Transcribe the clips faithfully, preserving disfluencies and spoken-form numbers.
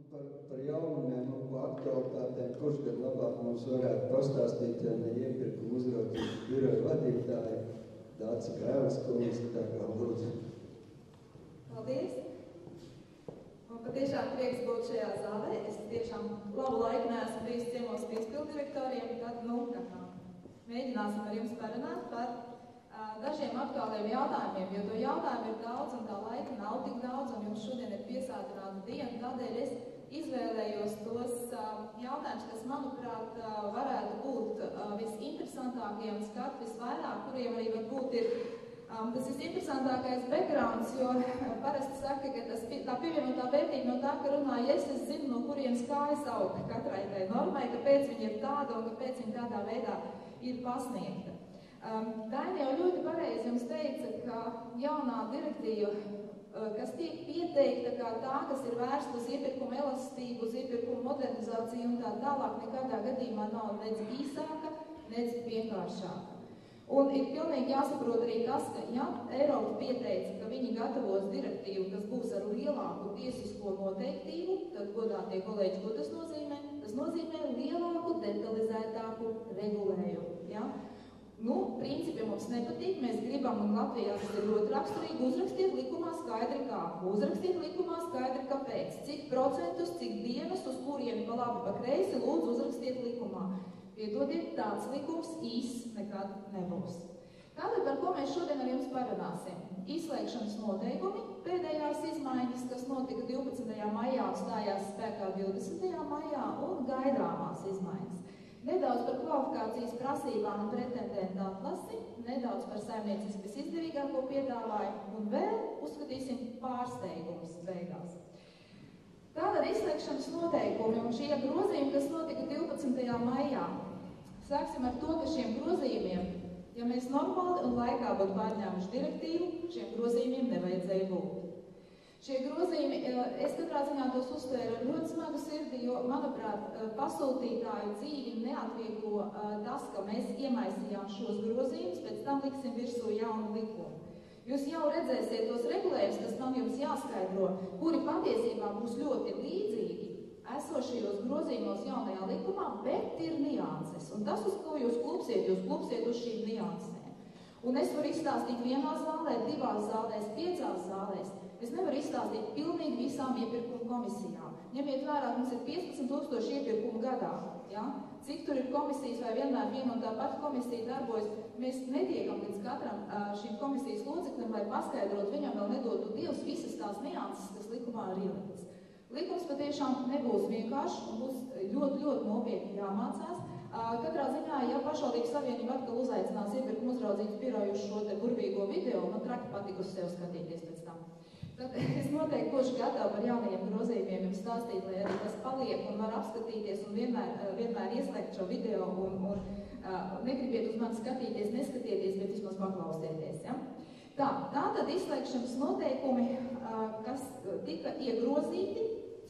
par, par jaunumiem un par aktualitātēm, kurš gan labāk mums varētu pastāstīt, ja ne iepirkuma uzraudzības biroja vadītāja Dāca Krēvas kundze, tā kā lūdzu. Paldies! Man patiešām prieks būt šajā zālē. Es tiešām labu laiku neesmu bijis ciemos pie izpildirektoriem, tad, nu, tā kā mēģināsim ar jums parunāt par uh, dažiem aktuāliem jautājumiem, jo to jautājumu ir daudz un tā laika nav tik daudz, un jums šodien ir piesātināta diena, tādēļ es izvēlējos tos uh, jautājumus, kas, manuprāt, uh, varētu būt uh, visinteresantākie un skat visvairāk, kuriem arī varbūt ir um, tas visinteresantākais backgrounds, jo uh, parasti saka, ka tas, tā pievienotā vērtība no tā, ka runāju es, es zinu, no kurienes kājas aug katrai tai normai, kāpēc viņa ir tāda un kāpēc viņa tādā veidā ir pasniegta. Um, Daina jau ļoti pareizi jums teica, ka jaunā direktīva, uh, kas tiek pieteikta kā tā, kas ir vērsta uz iepirkuma elastību, uz iepirkuma modernizāciju un tā tālāk, nekādā gadījumā nav nec īsāka, nec vienkāršāka. Un ir pilnīgi jāsaprot arī tas, ka, ja Eiropa pieteica, ka viņi gatavos direktīvu, kas būs ar lielāku tiesisko noteiktību, tad, godātie kolēģi, ko tas nozīmē? Tas nozīmē lielāku, detalizētāku regulējumu. Ja? Nu, principi mums nepatīk, mēs gribam, un Latvijā tas ir ļoti raksturīgi, uzrakstiet likumā skaidri kā. Uzrakstiet likumā skaidri kāpēc. Cik procentus, cik dienas, uz kuriem pa labi pa kreisi, lūdzu uzrakstiet likumā. Piedodiet, tāds likums īsts nekad nebūs. Tātad, par ko mēs šodien ar jums parunāsim? Izslēgšanas noteikumi, pēdējās izmaiņas, kas notika divpadsmitajā maijā, stājās spēkā divdesmitajā maijā, un gaidāmās izmaiņas. Nedaudz par kvalifikācijas prasībām un pretendentu atlasi, nedaudz par saimnieciski visizdevīgāko piedāvājumu, un vēl uzskatīsim pārsteigumus beigās. Tātad izslēgšanas noteikumi un šie grozījumi, kas notika divpadsmitajā maijā. Sāksim ar to, ka šiem grozījumiem, ja mēs normāli un laikā būtu pārņēmuši direktīvu, šiem grozījumiem nevajadzēja būt. Šie grozījumi, es katrā ziņā tos uztvēru ar ļoti smagu sirdi, jo, manuprāt, pasūtītāju dzīvi neatvieglo tas, ka mēs iemaisījām šos grozījumus, pēc tam liksim virsū jaunu likumu. Jūs jau redzēsiet tos regulējumus, kas tam jums jāskaidro, kuri patiesībā būs ļoti līdzīgi esošajos grozījumos jaunajā likumā, bet ir nianses. Un tas, uz ko jūs klupsiet, jūs klupsiet uz šīm niansēm. Un es varu izstāstīt vienā zālē, divās zālēs, piecās zālēs. Es nevaru izstāstīt pilnīgi visām iepirkuma komisijām. Ņemiet vērā, mums ir piecpadsmit tūkstoši iepirkumu gadā. Ja? Cik tur ir komisijas vai vienmēr viena un tā pati komisija darbojas, mēs netiekam līdz katram šīm komisijas loceklim, lai paskaidrot, viņam vēl nedotu Dievs visas tās nianses, kas likumā ir ieliktas. Likums patiešām nebūs vienkārši un būs ļoti, ļoti nopietni jāmācās. Katrā ziņā, ja pašvaldības savienība atkal uzaicinās iepirkuma uzraudzības biroju uz šo te burvīgo video, man traki patika uz sev skatīties pēc tam. Tad es noteikti būšu gatava par jaunajiem grozījumiem jums stāstīt, lai arī tas paliek un var apskatīties un vienmēr, vienmēr ieslēgt šo video un, un uh, negribiet uz mani skatīties, neskatieties, bet vismaz paklausieties. Ja? Tā, tā tad izslēgšanas noteikumi, uh, kas tika iegrozīti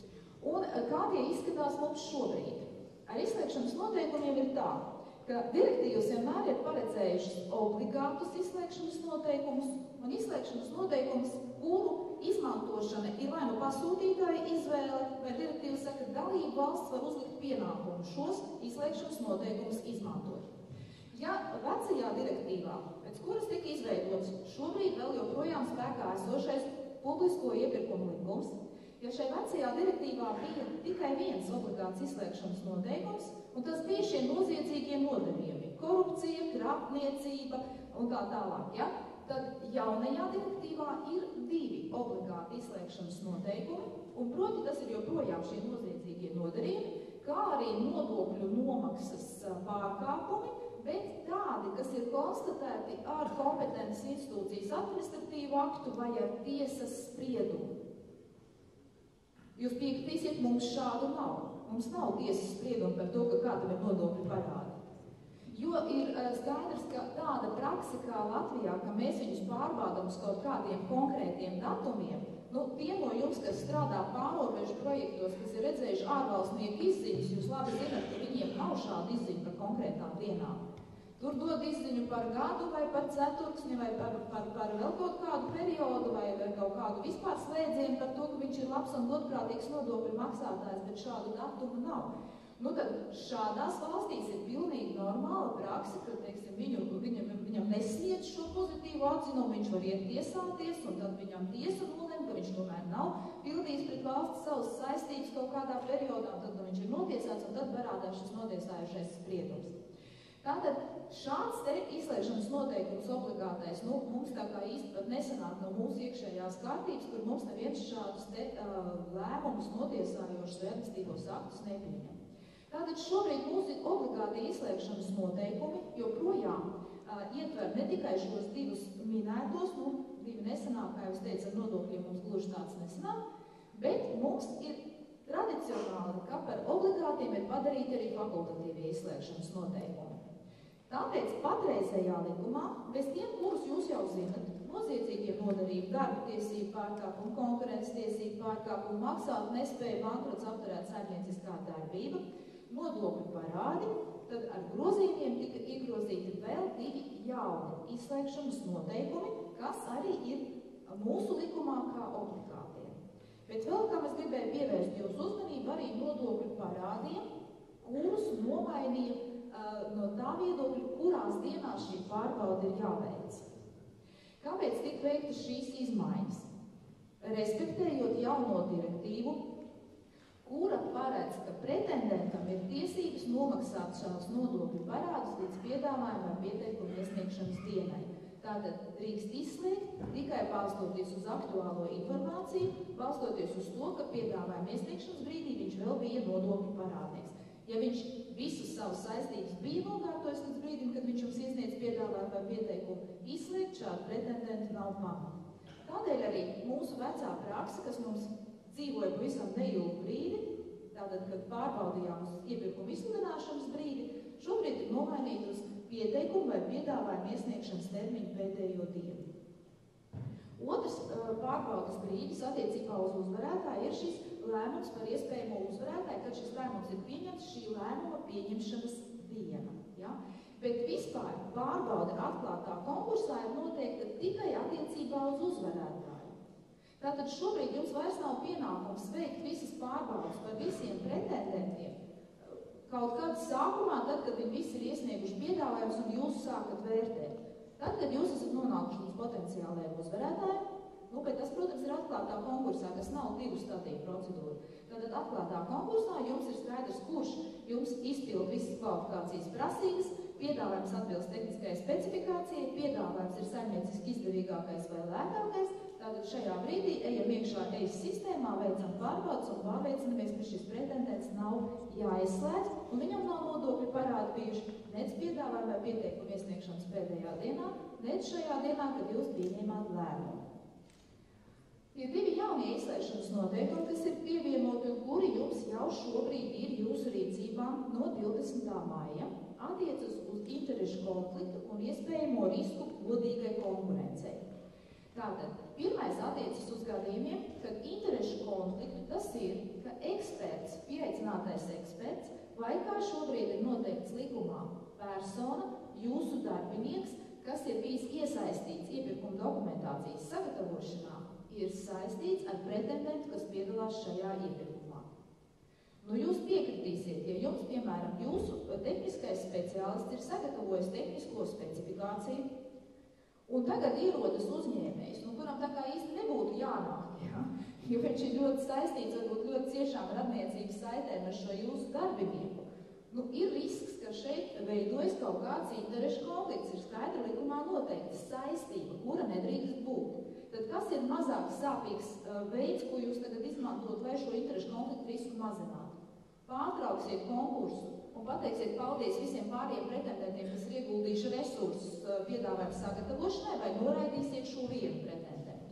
un uh, kā tie izskatās mums šobrīd. Ar izslēgšanas noteikumiem ir tā, ka direktīvas vienmēr ir paredzējušas obligātus izslēgšanas noteikumus un izslēgšanas noteikumus, kuru izmantošana ir vai nu pasūtītāja izvēle, vai direktīva saka, ka dalība valsts var uzlikt pienākumu šos izslēgšanas noteikumus izmantot. Ja vecajā direktīvā, pēc kuras tika izveidots šobrīd vēl joprojām spēkā esošais publisko iepirkumu likums, ja šai vecajā direktīvā bija tikai viens obligāts izslēgšanas noteikums, un tas bija šie noziedzīgie nodarījumi, korupcija, krāpniecība un tā tālāk, ja? Tad jaunajā direktīvā ir divi obligāti izslēgšanas noteikumi, un proti tas ir joprojām šie noziedzīgie nodarījumi, kā arī nodokļu nomaksas pārkāpumi, bet tādi, kas ir konstatēti ar kompetences institūcijas administratīvu aktu vai ar tiesas spriedumu. Jūs piekritīsiet, mums šādu nav. Mums nav tiesas spriedumu par to, ka kādam ir nodokļu parādi. Jo ir skaidrs, ka tāda praksa kā Latvijā, ka mēs viņus pārbaudām uz kaut kādiem konkrētiem datumiem, nu, tie no jums, kas strādā pārobežu projektos, kas ir redzējuši ārvalstnieku izziņas, jūs labi zināt, ka viņiem nav šāda izziņa par konkrētām dienām. Tur dod izziņu par gadu vai par ceturksni vai par, par, par vēl kaut kādu periodu vai, vai kaut kādu vispār slēdzienu par to, ka viņš ir labs un godprātīgs nodokļu maksātājs, bet šādu datumu nav. Nu tad šādās valstīs ir pilnīgi normāla praksa, ka, teiksim, viņu, viņam, viņam nesniedz šo pozitīvu atzinumu, viņš var iet tiesāties, un tad viņam tiesa nolem, ka viņš tomēr nav pildījis pret valsts savas saistības kaut kādā periodā, un tad, kad viņš ir notiesāts, un tad parādās šis notiesājušais spriedums. Tātad šāds te izslēgšanas noteikums obligātais, nu, mums tā kā īsti pat nesanāk no mūsu iekšējās kārtības, kur mums neviens šādus te uh, lēmumus notiesājošus vai administratīvos aktus nepieņem. Tātad šobrīd mūsu obligāti izslēgšanas noteikumi joprojām uh, ietver ne tikai šos divus minētos, nu, divi nesanāk, kā jūs teicat, ar nodokļiem mums gluži tāds nesanāk, bet mums ir tradicionāli, ka par obligātiem ir padarīti arī fakultatīvie izslēgšanas noteikumi. Tāpēc patreizējā likumā, bez tiem, kurus jūs jau zinat, noziedzīgie nodarījumi, darba tiesību pārkāpumu, konkurences tiesību pārkāpumu, maksāt nespēju, bankrots, apturēt saimnieciskā darbība, nodokļu parādi, tad ar grozījumiem tika iegrozīti vēl divi jauni izslēgšanas noteikumi, kas arī ir mūsu likumā kā obligātie. Bet vēl, kam es gribēju pievērst jūsu uzmanību, arī nodokļu parādiem, kurus nomainīja no tā viedokļa, kurās dienās šī pārbaude ir jāveic. Kāpēc tika veiktas šīs izmaiņas? Respektējot jauno direktīvu, kura paredz, ka pretendentam ir tiesības nomaksāt šādus nodokļu parādus līdz piedāvājuma vai pieteikuma iesniegšanas dienai. Tātad drīkst izslēgt tikai balstoties uz aktuālo informāciju, balstoties uz to, ka piedāvājuma iesniegšanas brīdī viņš vēl bija nodokļu parādnieks. Ja viņš visas savas saistības bija nokārtojis līdz brīdim, kad viņš jums iesniedz piedāvājumu vai pieteikumu, izslēgt šādu pretendentu nav pamata. Tādēļ arī mūsu vecā praksa, kas mums dzīvoja pavisam neilgu brīdi, tātad, kad pārbaudījām uz iepirkuma izsludināšanas brīdi, šobrīd ir nomainīta uz pieteikumu vai piedāvājumu iesniegšanas termiņu pēdējo dienu. Otrs pārbaudas brīdis attiecībā uz uzvarētāju ir šis lēmums par iespējamo uzvarētāju, kad šis lēmums ir pieņemts šī lēmuma pieņemšanas diena. Ja? Bet vispār pārbauda atklātā konkursā ir noteikta tikai attiecībā uz uzvarētāju. Tātad šobrīd jums vairs nav pienākums veikt visas pārbaudas par visiem pretendentiem. Kaut kad sākumā, tad, kad viņi visi ir iesnieguši piedāvājumus un jūs sākat vērtēt. Tad, kad jūs esat nonākuši līdz potenciālajiem uzvarētājiem, nu, bet tas, protams, ir atklātā konkursā, kas nav divu stadiju procedūra. Tātad atklātā konkursā jums ir skaidrs, kurš jums izpild visas kvalifikācijas prasības, piedāvājums atbilst tehniskajai specifikācijai, piedāvājums ir saimnieciski izdevīgākais vai lētākais. Tātad šajā brīdī ejam iekšā ejas sistēmā, veicam pārbaudas un pārliecinamies, ka šis pretendents nav jāizslēdz, un viņam nav nodokļu parādi bijuši nec piedāvājuma vai pieteikuma iesniegšanas pēdējā dienā, nec šajā dienā, kad jūs pieņēmāt lēmumu. Tie divi jaunie izslēgšanas noteikumi, kas ir pievienoti un kuri jums jau šobrīd ir jūsu rīcībā no divdesmitā maija, attiecas uz interešu konfliktu un iespējamo risku godīgai konkurencei. Tātad, pirmais attiecas uz gadījumiem, kad interešu konfliktu tas ir, ka eksperts, pieaicinātais eksperts, vai kā šobrīd ir noteikts likumā, persona, jūsu darbinieks, kas ir bijis iesaistīts iepirkuma dokumentācijas sagatavošanā, ir saistīts ar pretendentu, kas piedalās šajā iepirkumā. Nu, jūs piekritīsiet, ja jums, piemēram, jūsu tehniskais speciālists ir sagatavojis tehnisko specifikāciju, un tagad ierodas uzņēmējs, nu, kuram tā kā īsti nebūtu jānāk, ja? Jo viņš ir ļoti saistīts, varbūt ļoti ciešām radniecības saitēm ar šo jūsu darbinieku. Nu, ir risks, ka šeit veidojas kaut kāds interešu konflikts, ir skaidra likumā noteikta saistība, kura nedrīkst būt. Tad kas ir mazāk sāpīgs uh, veids, ko jūs tagad izmantot, lai šo interešu konfliktu risku mazinātu? Pārtrauksiet konkursu un pateiksiet paldies visiem pārējiem pretendentiem, kas ir ieguldījuši resursus uh, piedāvājumu sagatavošanai, vai noraidīsiet šo vienu pretendentu.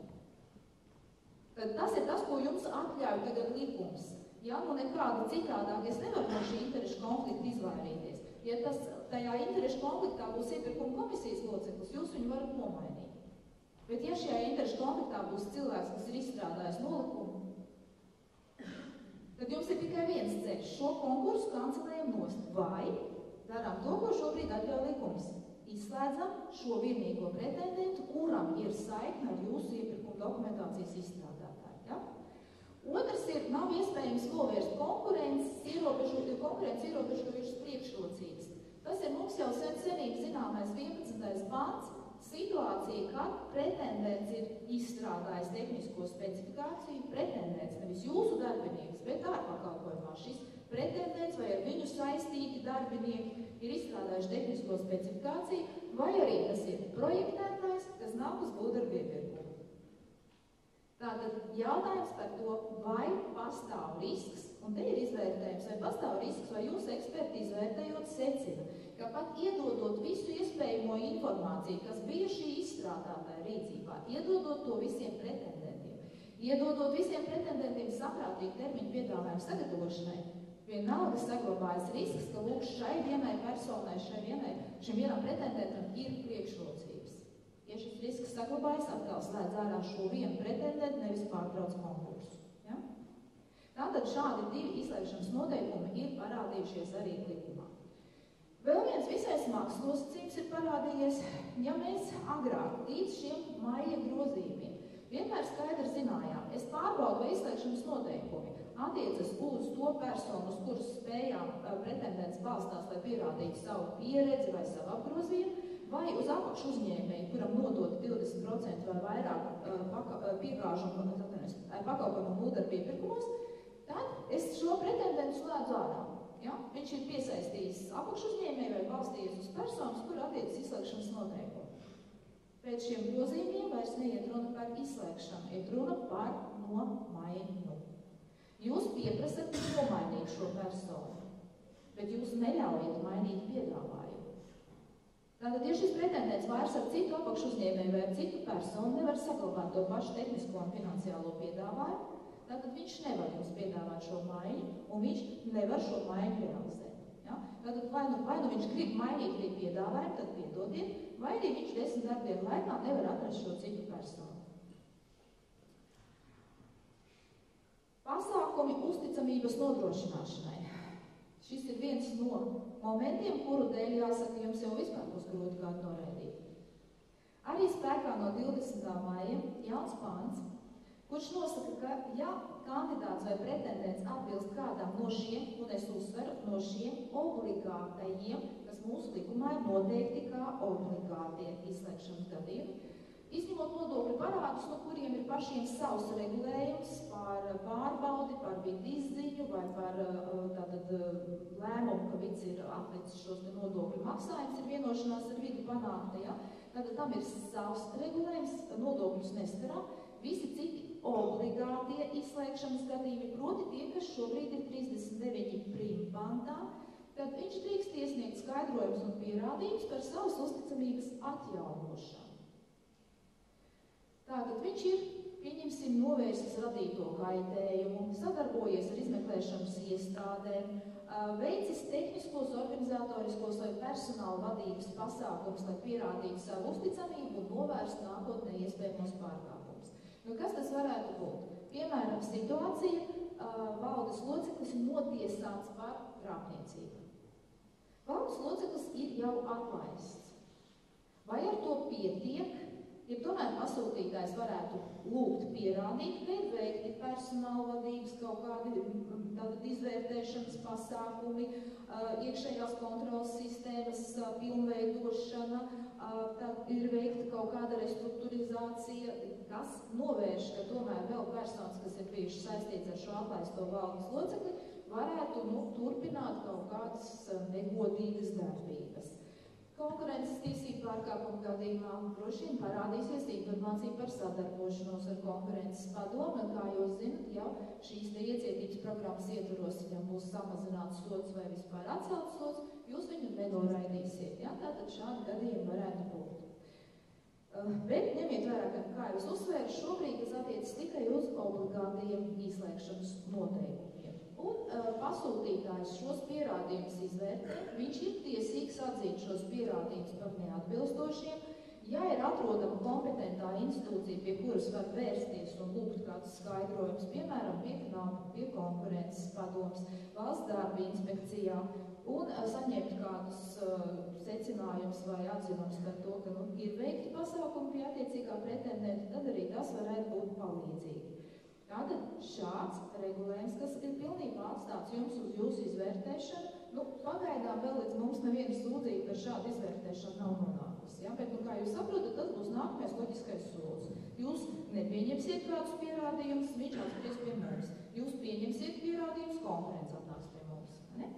Tad tas ir tas, ko jums atļauj tagad likums. Ja, nu nekāda citādāk es nevaru no šī interešu konflikta izvairīties. Ja tas tajā interešu konfliktā būs iepirkuma komisijas loceklis, jūs viņu varat nomainīt. Bet ja šajā interešu konfliktā būs cilvēks, kas ir izstrādājis nolikumu, tad jums ir tikai viens ceļš šo konkursu kancelējam nost. Vai darām to, ko šobrīd atļauj likums. Izslēdzam šo vienīgo pretendentu, kuram ir saikne ar jūsu iepirkuma dokumentācijas izstrādātāju. Ja? Otrs ir, nav iespējams novērst konkurences ierobežojušas konkurences ierobežojušas priekšrocības. Tas ir mums jau sen senīgi zināmais vienpadsmitais pants, situācija, kad pretendents ir izstrādājis tehnisko specifikāciju, pretendents, nevis jūsu darbinieks, bet ārpakalpojumā šis pretendents vai ar viņu saistīti darbinieki ir izstrādājuši tehnisko specifikāciju, vai arī tas ir projektētājs, kas nav uz būvdarbu iepirkumu. Tātad jautājums par to, vai pastāv risks, un te ir izvērtējums, vai pastāv risks, vai jūsu eksperti izvērtējot secina, ka pat iedodot visu iespējamo informāciju, kas bija šī izstrādātāja rīcībā, iedodot to visiem pretendentiem, iedodot visiem pretendentiem saprātīgu termiņu piedāvājumu sagatavošanai, vienalga saglabājas risks, ka lūk šai vienai personai, šai vienai, šim vienam pretendentam ir priekšrocības. Ja šis risks saglabājas, atkal slēdz ārā šo vienu pretendentu, nevis pārtrauc konkursu. Ja? Tātad šādi divi izslēgšanas noteikumi ir parādījušies arī likumā. Vēl viens visai smags nosacījums ir parādījies, ja mēs agrāk līdz šiem maija grozījumiem vienmēr skaidri zinājām, es pārbaudu, vai izslēgšanas noteikumi attiecas uz to personu, uz kuras spējām pretendents balstās, lai pierādītu savu pieredzi vai savu apgrozījumu, vai uz apakšu uzņēmēju, kuram nodot divdesmit procenti vai vairāk piegāžu un pakalpojumu un būvdarbu iepirkumos, tad es šo pretendentu slēdzu ārā. Ja? Viņš ir piesaistījis apakšu uzņēmēju vai balstījies uz personas, kur attiecas izslēgšanas noteikumi. Pēc šiem grozījumiem vairs neiet runa par izslēgšanu, iet runa par nomaiņu. Jūs pieprasat nomainīt šo personu, bet jūs neļaujat mainīt piedāvājumu. Tātad, ja šis pretendents vairs ar citu apakšu uzņēmēju vai ar citu personu nevar saglabāt to pašu tehnisko un finansiālo piedāvājumu, tātad viņš nevar jums piedāvāt šo maiņu, un viņš nevar šo maiņu realizēt. Ja? Tātad, vai nu, vai nu viņš grib mainīt arī piedāvājumu, tad piedodiet, vai arī viņš desmit darbdienu laikā nevar atrast šo citu personu. Pasākumi uzticamības nodrošināšanai. Šis ir viens no momentiem, kuru dēļ jāsaka, jums jau vispār būs grūti kādu noraidīt. Arī spēkā no divdesmitā maija jauns pāns, kurš nosaka, ka, ja kandidāts vai pretendents atbilst kādam no šiem, un es uzsveru, no šiem obligātajiem, kas mūsu likumā ir noteikti kā obligātie izslēgšanas gadījumi, izņemot nodokļu parādus, no kuriem ir pašiem savs regulējums par pārbaudi, par vidu izziņu vai par tātad lēmumu, ka vids ir atlicis šos nodokļu maksājumus, ir vienošanās ar vidu panākta, ja? Tātad tam ir savs regulējums, nodokļus neskaram, visi citi obligātie izslēgšanas gadījumi, proti tie, kas šobrīd ir trīsdesmit deviņi prim pantā, tad viņš drīkst iesniegt skaidrojumus un pierādījumus par savas uzticamības atjaunošanu. Tātad viņš ir, pieņemsim, novērsis radīto kaitējumu, sadarbojies ar izmeklēšanas iestādēm, veicis tehniskos, organizatoriskos vai personāla vadības pasākums, lai pierādītu savu uzticamību un novērst nākotnē iespējamos pārkāpumus. Nu, kas tas varētu būt? Piemēram, situācija valdes loceklis notiesāts par krāpniecību. Valdes loceklis ir jau atlaists. Vai ar to pietiek? Ja tomēr pasūtītājs varētu lūgt pierādīt, vai ir veikti personāla vadības kaut kādi tātad izvērtēšanas pasākumi, iekšējās kontrolas sistēmas pilnveidošana, tad ir veikta kaut kāda restruktūrizācija, kas novērš, ka tomēr vēl personas, kas ir bijuši saistīts ar šo atlaisto valdes locekli, varētu nu, turpināt kaut kādas negodīgas darbības. Konkurences tiesību pārkāpumu gadījumā droši vien parādīsies informācija par sadarbošanos ar konkurences padomu, un kā jūs zinat, jau šīs te iecietības programmas ietvaros, ja būs samazināts sods vai vispār atcelts sods, jūs viņu nenoraidīsiet. Ja? Tātad šādi gadījumi varētu būt. Bet ņemiet vērā, ka, kā jūs uzsvēru, šobrīd tas attiecas tikai uz obligātajiem izslēgšanas noteikumiem. Un uh, pasūtītājs šos pierādījumus izvērtē, viņš ir tiesīgs atzīt šos pierādījumus par neatbilstošiem, ja ir atrodama kompetentā institūcija, pie kuras var vērsties un lūgt kāds skaidrojums, piemēram, pie knāpa, pie konkurences padomes, valsts darba inspekcijā un saņemt kādus uh, secinājumus vai atzinumus par to, ka nu, ir veikti pasākumi pie attiecīgā pretendenta, tad arī tas varētu būt palīdzīgi. Tātad šāds regulējums, kas ir pilnībā atstāts jums uz jūsu izvērtēšanu, nu, pagaidām vēl līdz mums neviena sūdzība par šādu izvērtēšanu nav nonākusi. Ja? Bet, nu, kā jūs saprotat, tas būs nākamais loģiskais solis. Jūs nepieņemsiet kādus pierādījumus, viņš atspries pie mums. Jūs pieņemsiet pierādījumus, konferences atnāks pie mums. Ne?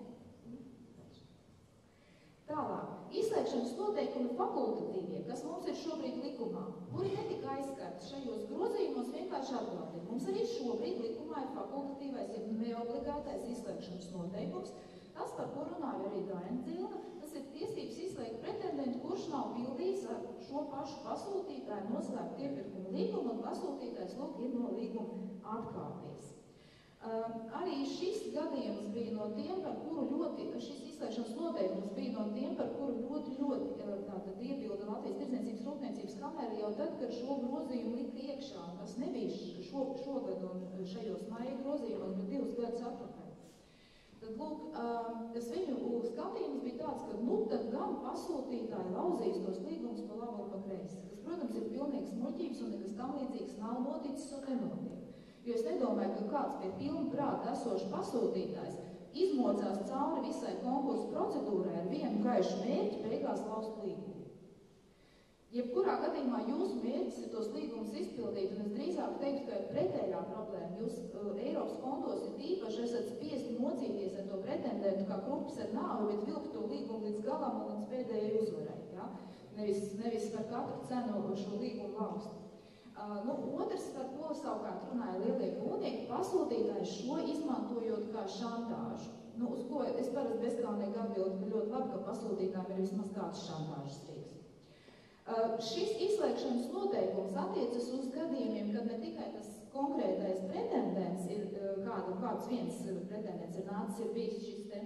Tālāk, izslēgšanas noteikumi fakultatīvie, kas mums ir šobrīd likumā, kuri netika aizskarti šajos grozījumos, vienkārši atgādina. Mums arī šobrīd likumā ir fakultatīvais, ja neobligātais izslēgšanas noteikums. Tas, par ko runāja arī Daina Dzilna, tas ir tiesības izslēgt pretendentu, kurš nav pildījis ar šo pašu pasūtītāju noslēgt iepirkumu līgumu, un pasūtītājs lūk ir no līguma atkāpies. Uh, arī šis gadījums bija no tiem, par kuru ļoti, šis izslēgšanas noteikums bija no tiem, par kuru ļoti, ļoti tātad iebilda Latvijas Tirdzniecības Rūpniecības kamera jau tad, kad šo grozījumu lika iekšā, un kas nebija šo, šogad un šajos maija grozījumos, bet divus gadus atpakaļ. Tad, lūk, uh, tas viņu skatījums bija tāds, ka, nu, tad gan pasūtītāji lauzīs tos līgumus pa labu un pa kreisi, kas, protams, ir pilnīgs muļķības un nekas tam līdzīgs nav noticis un nenotiek. Jo es nedomāju, ka kāds pie pilna prāta esošs pasūtītājs izmocās cauri visai konkursu procedūrai ar vienu gaišu mērķi beigās laust līgumu. Jebkurā gadījumā jūsu mērķis ir tos līgumus izpildīt, un es drīzāk teiktu, ka ir pretējā problēma. Jūs uh, Eiropas fondos ir īpaši esat spiesti mocīties ar to pretendentu kā krupas ar nāvi, bet vilkt to līgumu līdz galam un līdz pēdējai uzvarai. Ja? Nevis, nevis par katru cenu šo līgumu laust. Uh, nu, otrs, par ko savukārt runāja lielie būvnieki, pasūtītājs šo izmantojot kā šantāžu. Nu, uz ko es parasti bezkaunīgi atbildu, ka ļoti labi, ka pasūtītājiem ir vismaz kāds šantāžas rīks. Uh, šis izslēgšanas noteikums attiecas uz gadījumiem, kad ne tikai tas konkrētais pretendents ir, uh, kādu, kāds viens pretendents ir nācis, ir bijis šis te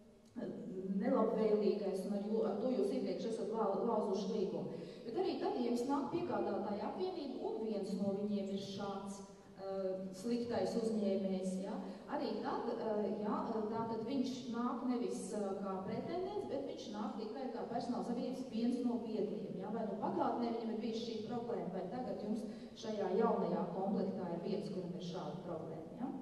nelabvēlīgais, un ar, jū, ar to jūs iepriekš esat lauzuši līgumu. Bet arī tad, ja jums nāk piegādātāja apvienība, un viens no viņiem ir šāds uh, sliktais uzņēmējs, ja, arī tad, uh, ja, tātad viņš nāk nevis uh, kā pretendents, bet viņš nāk tikai kā personāla sabiedrības viens no biedriem. Ja, vai nu pagātnē viņam ir bijis šī problēma, vai tagad jums šajā jaunajā komplektā ir viens, kuram ir šāda problēma. Ja.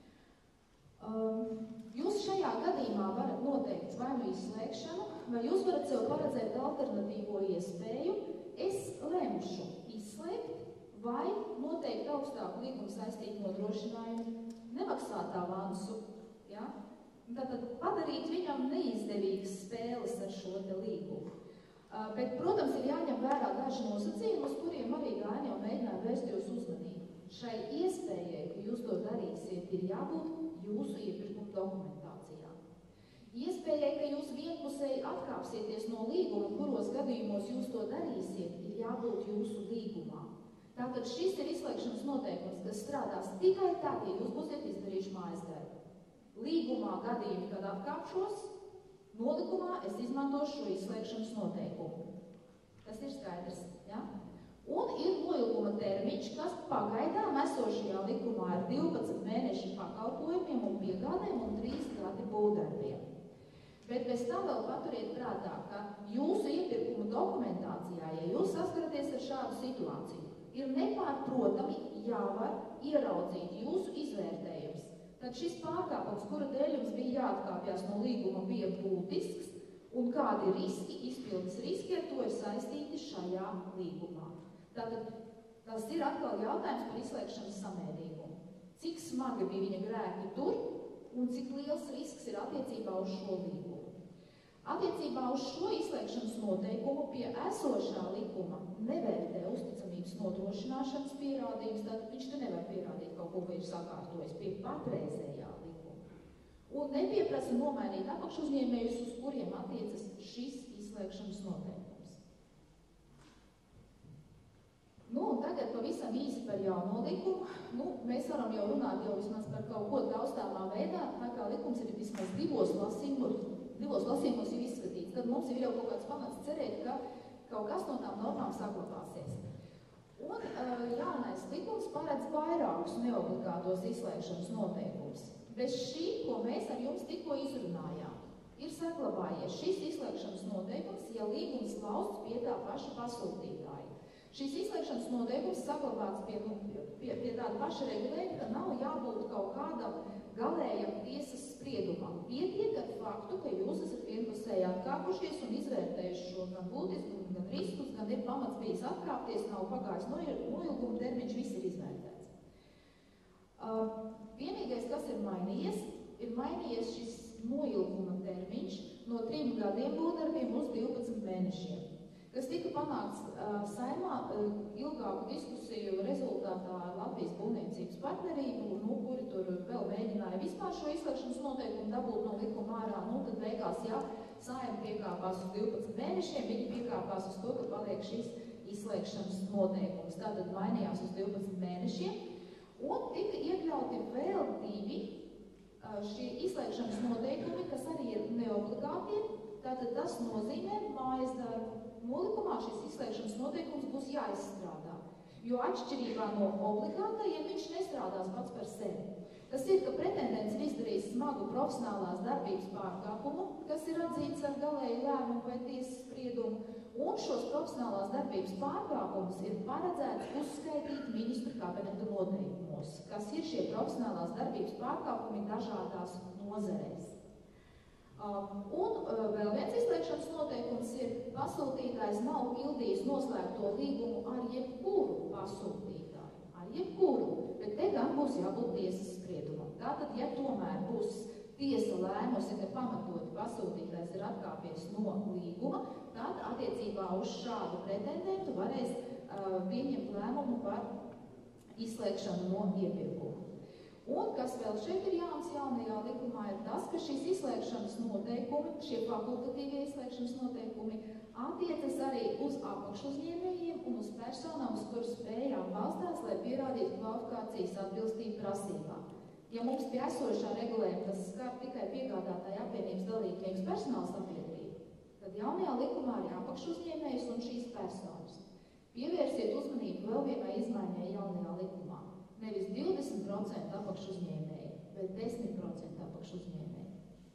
Um, jūs šajā gadījumā varat noteikt vai nu izslēgšanu, vai jūs varat sev paredzēt alternatīvo iespēju. Es lemšu izslēgt vai noteikt augstāku līgumu saistību nodrošinājumu, nemaksāt avansu, ja? Tātad padarīt viņam neizdevīgas spēles ar šo te līgumu. Uh, bet, protams, ir jāņem vērā daži nosacījumi, uz kuriem arī Daina jau mēģināja vērst jūs uzmanību. Šai iespējai, ka jūs to darīsiet, ir jābūt jūsu iepirkuma dokumentācijā. Iespējai, ka jūs vienpusēji atkāpsieties no līguma, kuros gadījumos jūs to darīsiet, ir jābūt jūsu līgumā. Tātad šis ir izslēgšanas noteikums, kas strādās tikai tad, ja jūs būsiet izdarījuši mājas darbu. Līgumā gadījumi, kad atkāpšos, nolikumā es izmantošu šo izslēgšanas noteikumu. Tas ir skaidrs, ja? Un ir noilguma termiņš, kas pagaidām esošajā likumā ir divpadsmit mēneši pakalpojumiem un piegādēm un trīs gadi būvdarbiem. Bet bez tam vēl paturiet prātā, ka jūsu iepirkuma dokumentācijā, ja jūs saskaraties ar šādu situāciju, ir nepārprotami jāvar ieraudzīt jūsu izvērtējums. Tad šis pārkāpums, kura dēļ jums bija jāatkāpjas no līguma, bija būtisks, un kādi riski, izpildes riski ar to ir saistīti šajā līgumā. Tātad tas ir atkal jautājums par izslēgšanas samērīgumu. Cik smagi bija viņa grēki tur, un cik liels risks ir attiecībā uz šo līgumu. Attiecībā uz šo izslēgšanas noteikumu pie esošā likuma nevērtē uzticamības nodrošināšanas pierādījums, tātad viņš te nevar pierādīt kaut ko, ko ir sakārtojis pie patreizējā likuma. Un nepieprasa nomainīt apakšuzņēmējus, uz kuriem attiecas šis izslēgšanas noteikums. Nu, un tagad pavisam īsi par jauno likumu. Nu, mēs varam jau runāt jau vismaz par kaut ko taustāmā veidā, tā kā likums ir vismaz divos lasījumos, divos lasījumos jau izskatīts. Tad mums ir jau kaut kāds pamats cerēt, ka kaut kas no tām normām saglabāsies. Un uh, jaunais likums paredz vairākus neobligātos izslēgšanas noteikumus. Bez šī, ko mēs ar jums tikko izrunājām, ir saglabājies šis izslēgšanas noteikums, ja līgums lausts pie tā paša pasūtītāja. Šis izslēgšanas noteikums saglabāts pie, pie, pie tāda paša regulējuma, ka nav jābūt kaut kādam galējam tiesas spriedumam. Pietiek ar faktu, ka jūs esat vienpusēji atkāpušies un izvērtējuši šo gan būtiskumu, gan riskus, gan ir pamats bijis atkāpties, nav pagājis noilguma termiņš, viss ir izvērtēts. Uh, vienīgais, kas ir mainījies, ir mainījies šis noilguma termiņš no trim gadiem būvdarbiem uz divpadsmit mēnešiem, kas tika panākts uh, saimā uh, ilgāku diskusiju rezultātā ar Latvijas būvniecības partnerību, nu, kuri tur vēl mēģināja vispār šo izslēgšanas noteikumu dabūt no likuma ārā, nu, tad beigās, ja saima piekāpās uz divpadsmit mēnešiem, viņi piekāpās uz to, ka paliek šis izslēgšanas noteikums. Tātad mainījās uz divpadsmit mēnešiem, un tika iekļauti vēl divi uh, šie izslēgšanas noteikumi, kas arī ir neobligāti. Tātad tas nozīmē mājas darbu. Nolikumā šis izslēgšanas noteikums būs jāizstrādā, jo atšķirībā no obligātajiem viņš nestrādās pats par sevi. Tas ir, ka pretendents ir izdarījis smagu profesionālās darbības pārkāpumu, kas ir atzīts ar galēju lēmumu vai tiesas spriedumu, un šos profesionālās darbības pārkāpumus ir paredzēts uzskaitīt ministru kabineta noteikumos, kas ir šie profesionālās darbības pārkāpumi dažādās nozarēs. Um, un uh, vēl viens izslēgšanas noteikums ir, pasūtītājs nav pildījis noslēgto līgumu ar jebkuru pasūtītāju, ar jebkuru, bet te gan būs jābūt tiesas spriedumam. Tātad, ja tomēr būs tiesa lēmusi, ka pamatoti pasūtītājs ir atkāpies no līguma, tad attiecībā uz šādu pretendentu varēs uh, pieņemt lēmumu par izslēgšanu no iepirkuma. Un kas vēl šeit ir jauns jaunajā likumā, ir tas, ka šīs izslēgšanas noteikumi, šie fakultatīvie izslēgšanas noteikumi, attiecas arī uz apakšuzņēmējiem un uz personām, uz kuras spējām balstās, lai pierādītu kvalifikācijas atbilstību prasībām. Ja mums pie esošā regulējuma tas skar tikai piegādātāju apvienības dalībniekus personāla sabiedrību, tad jaunajā likumā arī apakšuzņēmējus un šīs personas. Pievērsiet uzmanību vēl vienai izmaiņai jaunajā likumā. Nevis divdesmit procenti apakšuzņēmēji, bet desmit procenti apakšuzņēmēji.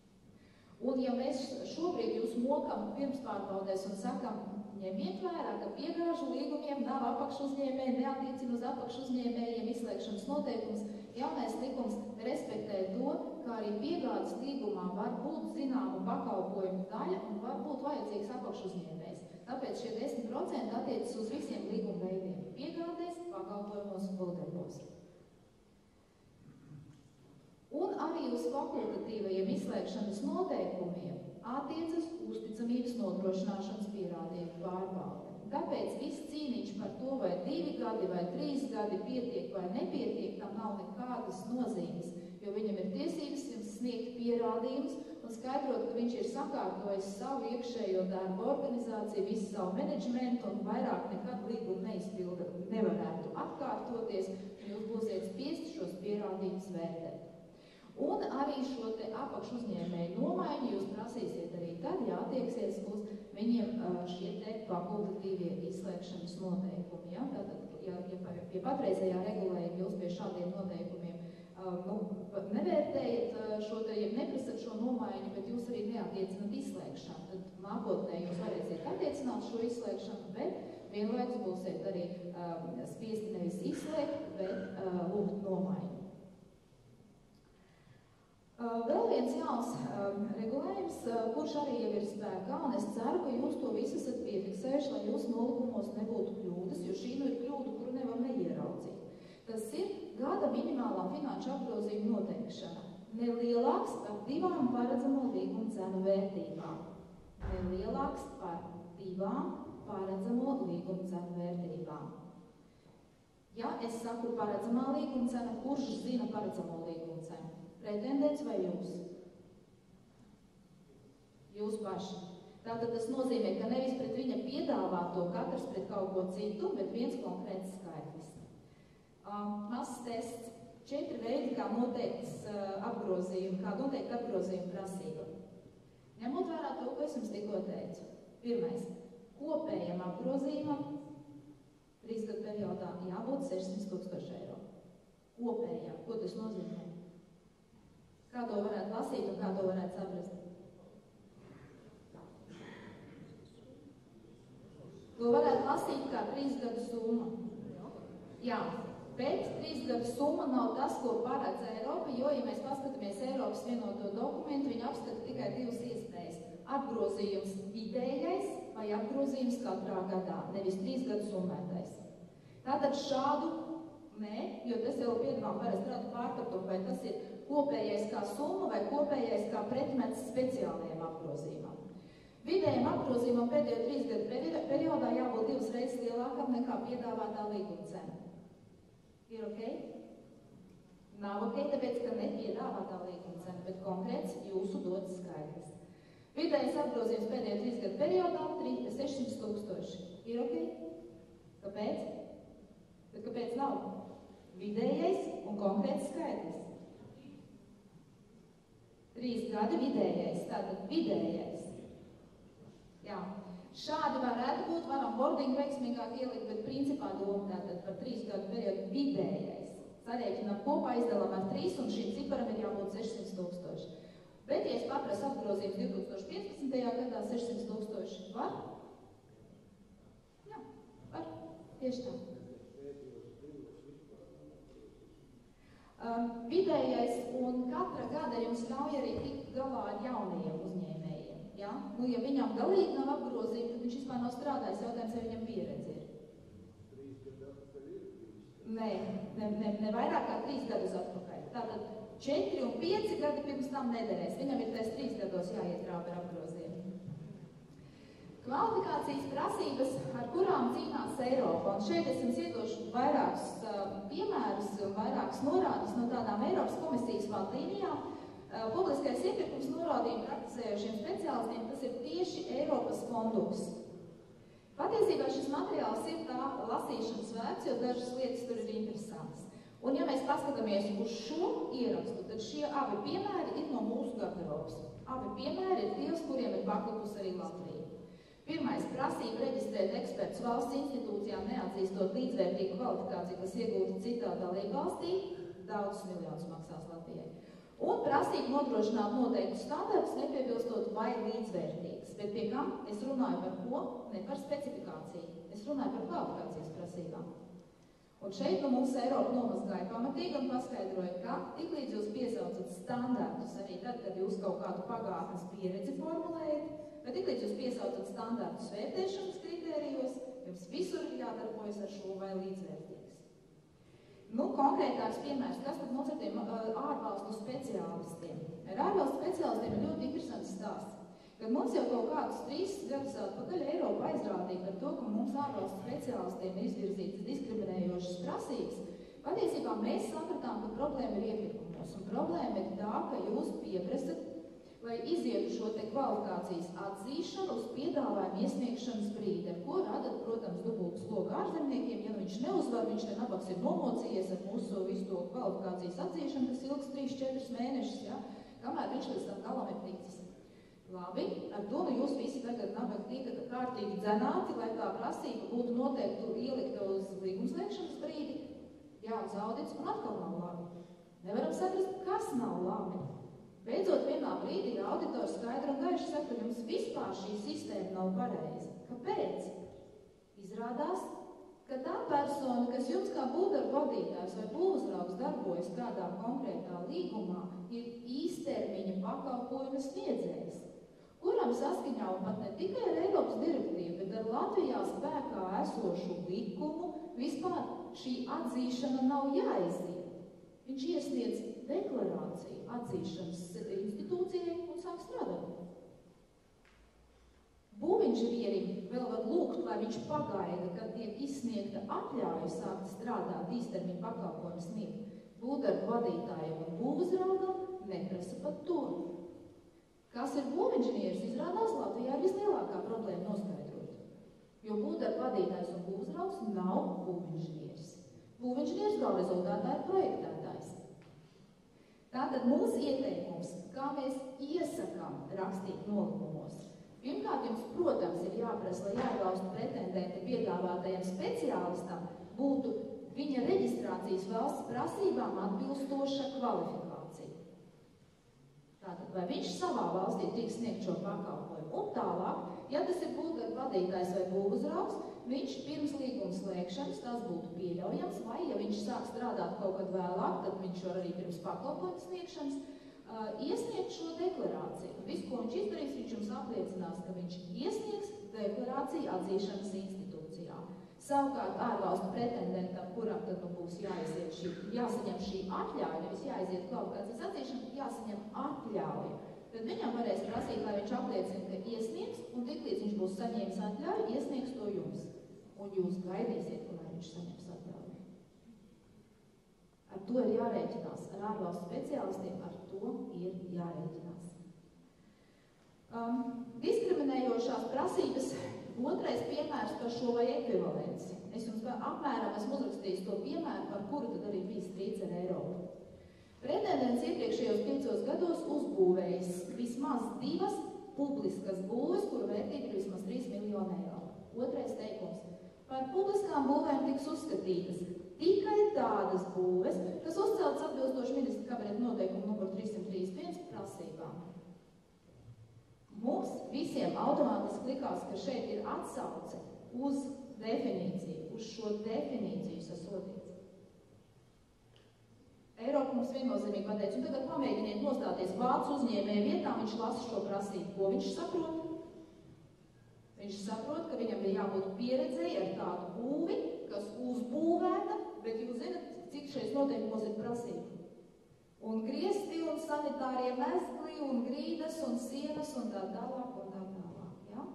Un ja mēs šobrīd jūs mokam pirmspārbaudēs un sakam, ņemiet vērā, ka piegāžu līgumiem nav apakšuzņēmēji, neattiecina uz apakšuzņēmējiem izslēgšanas noteikums, jaunais likums respektē to, ka arī piegādes līgumā var būt zināma pakalpojumu daļa un var būt vajadzīgs apakšuzņēmējs. Tāpēc šie desmit procenti attiecas uz visiem līguma veidiem – piegādēs, pakalpojumos un būvdarbos. Un arī uz fakultatīvajiem izslēgšanas noteikumiem attiecas uzticamības nodrošināšanas pierādījumu pārbaude. Tāpēc viss cīniņš par to, vai divi gadi vai trīs gadi pietiek vai nepietiek, tam nav nekādas nozīmes, jo viņam ir tiesības sniegt pierādījumus un skaidrot, ka viņš ir sakārtojis savu iekšējo darbu organizāciju, visu savu menedžmentu un vairāk nekad līgumu neizpilda nevarētu atkārtoties, un jūs būsiet spiesti šos pierādījumus vērtēt. Un arī šo te apakšuzņēmēju nomaiņu jūs prasīsiet arī tad, ja attieksies uz viņiem šie te fakultatīvie izslēgšanas noteikumi. Ja? Tātad, ja, ja pie patreizējā regulējuma jūs pie šādiem noteikumiem nu, nevērtējat šo te, ja neprasat šo nomaiņu, bet jūs arī neattiecinat izslēgšanu, tad nākotnē jūs varēsiet attiecināt šo izslēgšanu, bet vienlaikus būsiet arī um, spiesti nevis izslēgt, bet uh, lūgt nomaiņu. Uh, vēl viens jauns um, regulējums, uh, kurš arī jau ir spēkā, un es ceru, ka jūs to visu esat piefiksējuši, lai jūsu nolikumos nebūtu kļūdas, jo šī nu ir kļūda, kuru nevar neieraudzīt. Tas ir gada minimālā finanšu apgrozījuma noteikšana, nelielāks par divām paredzamo līguma cenu vērtībām. Nelielāks par divām paredzamo līguma cenu vērtībām. Ja es saku paredzamā līguma cena, kurš zina paredzamo līguma cenu? Pretendents vai jūs? Jūs paši. Tātad tas nozīmē, ka nevis pret viņa piedāvāto katrs pret kaut ko citu, bet viens konkrēts skaitlis. Uh, mazs tests, četri veidi, kā noteikts uh, apgrozījumi, kā noteikti apgrozījuma prasība. Ņemot vērā to, ko es jums tikko teicu. Pirmais, kopējam apgrozījumam trīs gadu periodā jābūt sešsimt tūkstoši eiro. Kopējam, ko tas nozīmē? Kā to varētu lasīt un kā to varētu saprast? To varētu lasīt kā trīs gadu summa. Jā, bet trīs gadu summa nav tas, ko paredz Eiropa, jo, ja mēs paskatāmies Eiropas vienoto dokumentu, viņi apskata tikai divas iespējas. Apgrozījums vidējais vai apgrozījums katrā gadā, nevis trīs gadu summētais. Tātad šādu nē, jo tas jau piedāvā parasti rada pārpratumu, vai tas ir kopējais kā summa vai kopējais kā pretmets speciālajiem apgrozījumam. Vidējiem apgrozījumam pēdējo trīs gadu periodā jābūt divas reizes lielākam nekā piedāvātā līguma cena. Ir ok? Nav ok, tāpēc, ka ne piedāvātā līguma cena, bet konkrēts jūsu dots skaidrs. Vidējais apgrozījums pēdējo trīs gadu periodā sešsimt tūkstoši. Ir ok? Kāpēc? Bet kāpēc nav? Vidējais un konkrēts skaidrs. Trīs gadi vidējais, tātad vidējais. Jā. Šādi varētu būt, varam wordingu veiksmīgāk ielikt, bet principā doma tātad par trīs gadu periodu vidējais. Sarēķinām kopā izdalām ar trīs un šim ciparam ir jābūt sešsimt tūkstoši. Bet, ja es paprasu apgrozījums divi tūkstoši piecpadsmitajā gadā sešsimt tūkstoši, var? Jā, var. Tieši tā. Um, vidējais un katra gada jums ļauj arī tikt galā ar jaunajiem uzņēmējiem. Ja? Nu, ja viņam galīgi nav apgrozījumi, tad viņš vispār nav strādājis, jautājums, vai viņam pieredze ir. Nē, ne, ne, ne vairāk kā trīs gadus atpakaļ. Tātad četri un pieci gadi pirms tam nederēs. Viņam ir tais trīs gados jāietrāp ar apgrozījumu. Kvalifikācijas prasības, ar kurām cīnās Eiropa. Un šeit es jums iedošu vairākus uh, piemērus, vairākas norādes no tādām Eiropas komisijas vadlīnijām. Uh, publiskais iepirkums norādījumu praktizējošiem speciālistiem, tas ir tieši Eiropas fonduks. Patiesībā šis materiāls ir tā lasīšanas vērts, jo dažas lietas tur ir interesantas. Un ja mēs paskatāmies uz šo ierakstu, tad šie abi piemēri ir no mūsu garderobas. Abi piemēri ir tie, uz kuriem ir paklikusi arī Latvija. Pirmais – prasība reģistrēt ekspertus valsts institūcijām neatzīstot līdzvērtīgu kvalifikāciju, kas iegūta citā dalībvalstī, daudzus miljonus maksās Latvijai. Un prasība nodrošināt noteiktus standartus, nepiebilstot vai līdzvērtīgas. Bet pie kam es runāju par ko? Ne par specifikāciju. Es runāju par kvalifikācijas prasībām. Un šeit nu mums Eiropa nomazgāja pamatīgi un paskaidroja, ka tiklīdz jūs piesaucat standartus, arī tad, kad jūs kaut kādu pagātnes pieredzi formulējat, bet tiklīdz jūs piesaucat standartus vērtēšanas kritērijos, jums visur ir jādarbojas ar šo vai līdzvērtīgas. Nu, konkrētāks piemērs, kas tad mums ar tiem ārvalstu speciālistiem? Ar ārvalstu speciālistiem ir ļoti interesants stāsts. Kad mums jau kaut kādus trīs gadus atpakaļ Eiropa aizrādīja par to, ka mums ārvalstu speciālistiem ir izvirzītas diskriminējošas prasības, patiesībā mēs sapratām, ka problēma ir iepirkumos. Un problēma ir tā, ka jūs pieprasat, lai izietu šo te kvalifikācijas atzīšanu uz piedāvājumu iesniegšanas brīdi, ar ko radat, protams, dubultu slogu ārzemniekiem. Ja viņš neuzvar, viņš te nabaks ir nomocījies ar mūsu visu to kvalifikācijas atzīšanu, kas ilgs trīs četrus mēnešus, ja, kamēr viņš līdz tam galam ir ticis. Labi, ar to nu jūs visi tagad nabagi tīkat kārtīgi dzenāti, lai tā prasība būtu noteikti ielikta uz līgumslēgšanas brīdi. Jā, uz audits un atkal nav labi. Nevaram saprast, kas nav labi. Beidzot, vienā brīdī auditors skaidri un gaiši saka, ka jums vispār šī sistēma nav pareiza. Kāpēc? Izrādās, ka tā persona, kas jums kā būvdarbu vadītājs vai būvuzraugs darbojas kādā konkrētā līgumā, ir īstermiņa pakalpojuma sniedzējs, kuram saskaņā un pat ne tikai ar Eiropas direktīvu, bet ar Latvijā spēkā esošu likumu vispār šī atzīšana nav jāiziet. Viņš iesniedz deklarāciju atzīšanas institūcijai un sāk strādāt. Būvinženierim vēl var lūgt, lai viņš pagaida, kad tiek izsniegta atļauja sākt strādāt īstermiņa pakalpojumu sniegt. Būvdarbu vadītājiem un būvuzraugam neprasa pat to. Kas ir būvinženieris, izrādās Latvijā ir vislielākā problēma noskaidrot. Jo būvdarbu vadītājs un būvuzraugs nav būvinženieris. Būvinženieris gal rezultātā ir projektētājs. Tātad mūsu ieteikums, kā mēs iesakām rakstīt nolikumos. Pirmkārt, jums, protams, ir jāprasa, lai ārvalstu pretendenti piedāvātajam speciālistam būtu viņa reģistrācijas valsts prasībām atbilstoša kvalifikācija. vai viņš savā valstī drīkst sniegt šo pakalpojumu. Un tālāk, ja tas ir būvdarba vadītājs vai būvuzraugs, viņš pirms līguma slēgšanas tas būtu pieļaujams, vai ja viņš sāk strādāt kaut kad vēlāk, tad viņš var arī pirms pakalpojumu sniegšanas uh, iesniegt šo deklarāciju. Viss, ko viņš izdarīs, viņš jums apliecinās, ka viņš iesniegs deklarāciju atzīšanas institūcijā. Savukārt ārvalstu pretendentam, kuram tad nu būs jāiziet šī, jāsaņem šī atļauja, nevis jāiziet kvalifikācijas atzīšana, jāsaņem atļauja. Tad viņam varēs prasīt, lai viņš apliecina, ka iesniegs, un tiklīdz viņš būs saņēmis atļauju, iesniegs to jums. Un jūs gaidīsiet, lai viņš saņems atļauju. Ar to ir jārēķinās. Ar ārvalstu speciālistiem ar to ir jārēķinās. Um, diskriminējošās prasības. Otrais piemērs par šo vai ekvivalenci. Es jums apmēram esmu uzrakstījis to piemēru, par kuru tad arī bija strīds ar Eiropu. Pretendents iepriekšējos piecos gados uzbūvējis vismaz divas publiskas būves, kuru vērtība ir vismaz trīs miljoni eiro. Otrais teikums. Par publiskām būvēm tiks uzskatītas tikai tādas būves, kas uzceltas atbilstoši ministra kabineta noteikumu numur trīssimt trīsdesmit viens prasībām. Mums visiem automātiski likās, ka šeit ir atsauce uz definīciju, uz šo definīciju sasodīts. Eiropa mums viennozīmīgi pateica, un tagad pamēģiniet nostāties vācu uzņēmēju vietā, viņš lasa šo prasību. Ko viņš saprot? Viņš saprot, ka viņam ir jābūt pieredzēji ar tādu būvi, kas uzbūvēta, bet jūs zināt, cik šeit noteikumos ir prasība. Un griesti, un sanitārie mezgli, un grīdas, un sienas, un tā tālāk, un tā tālāk, ja?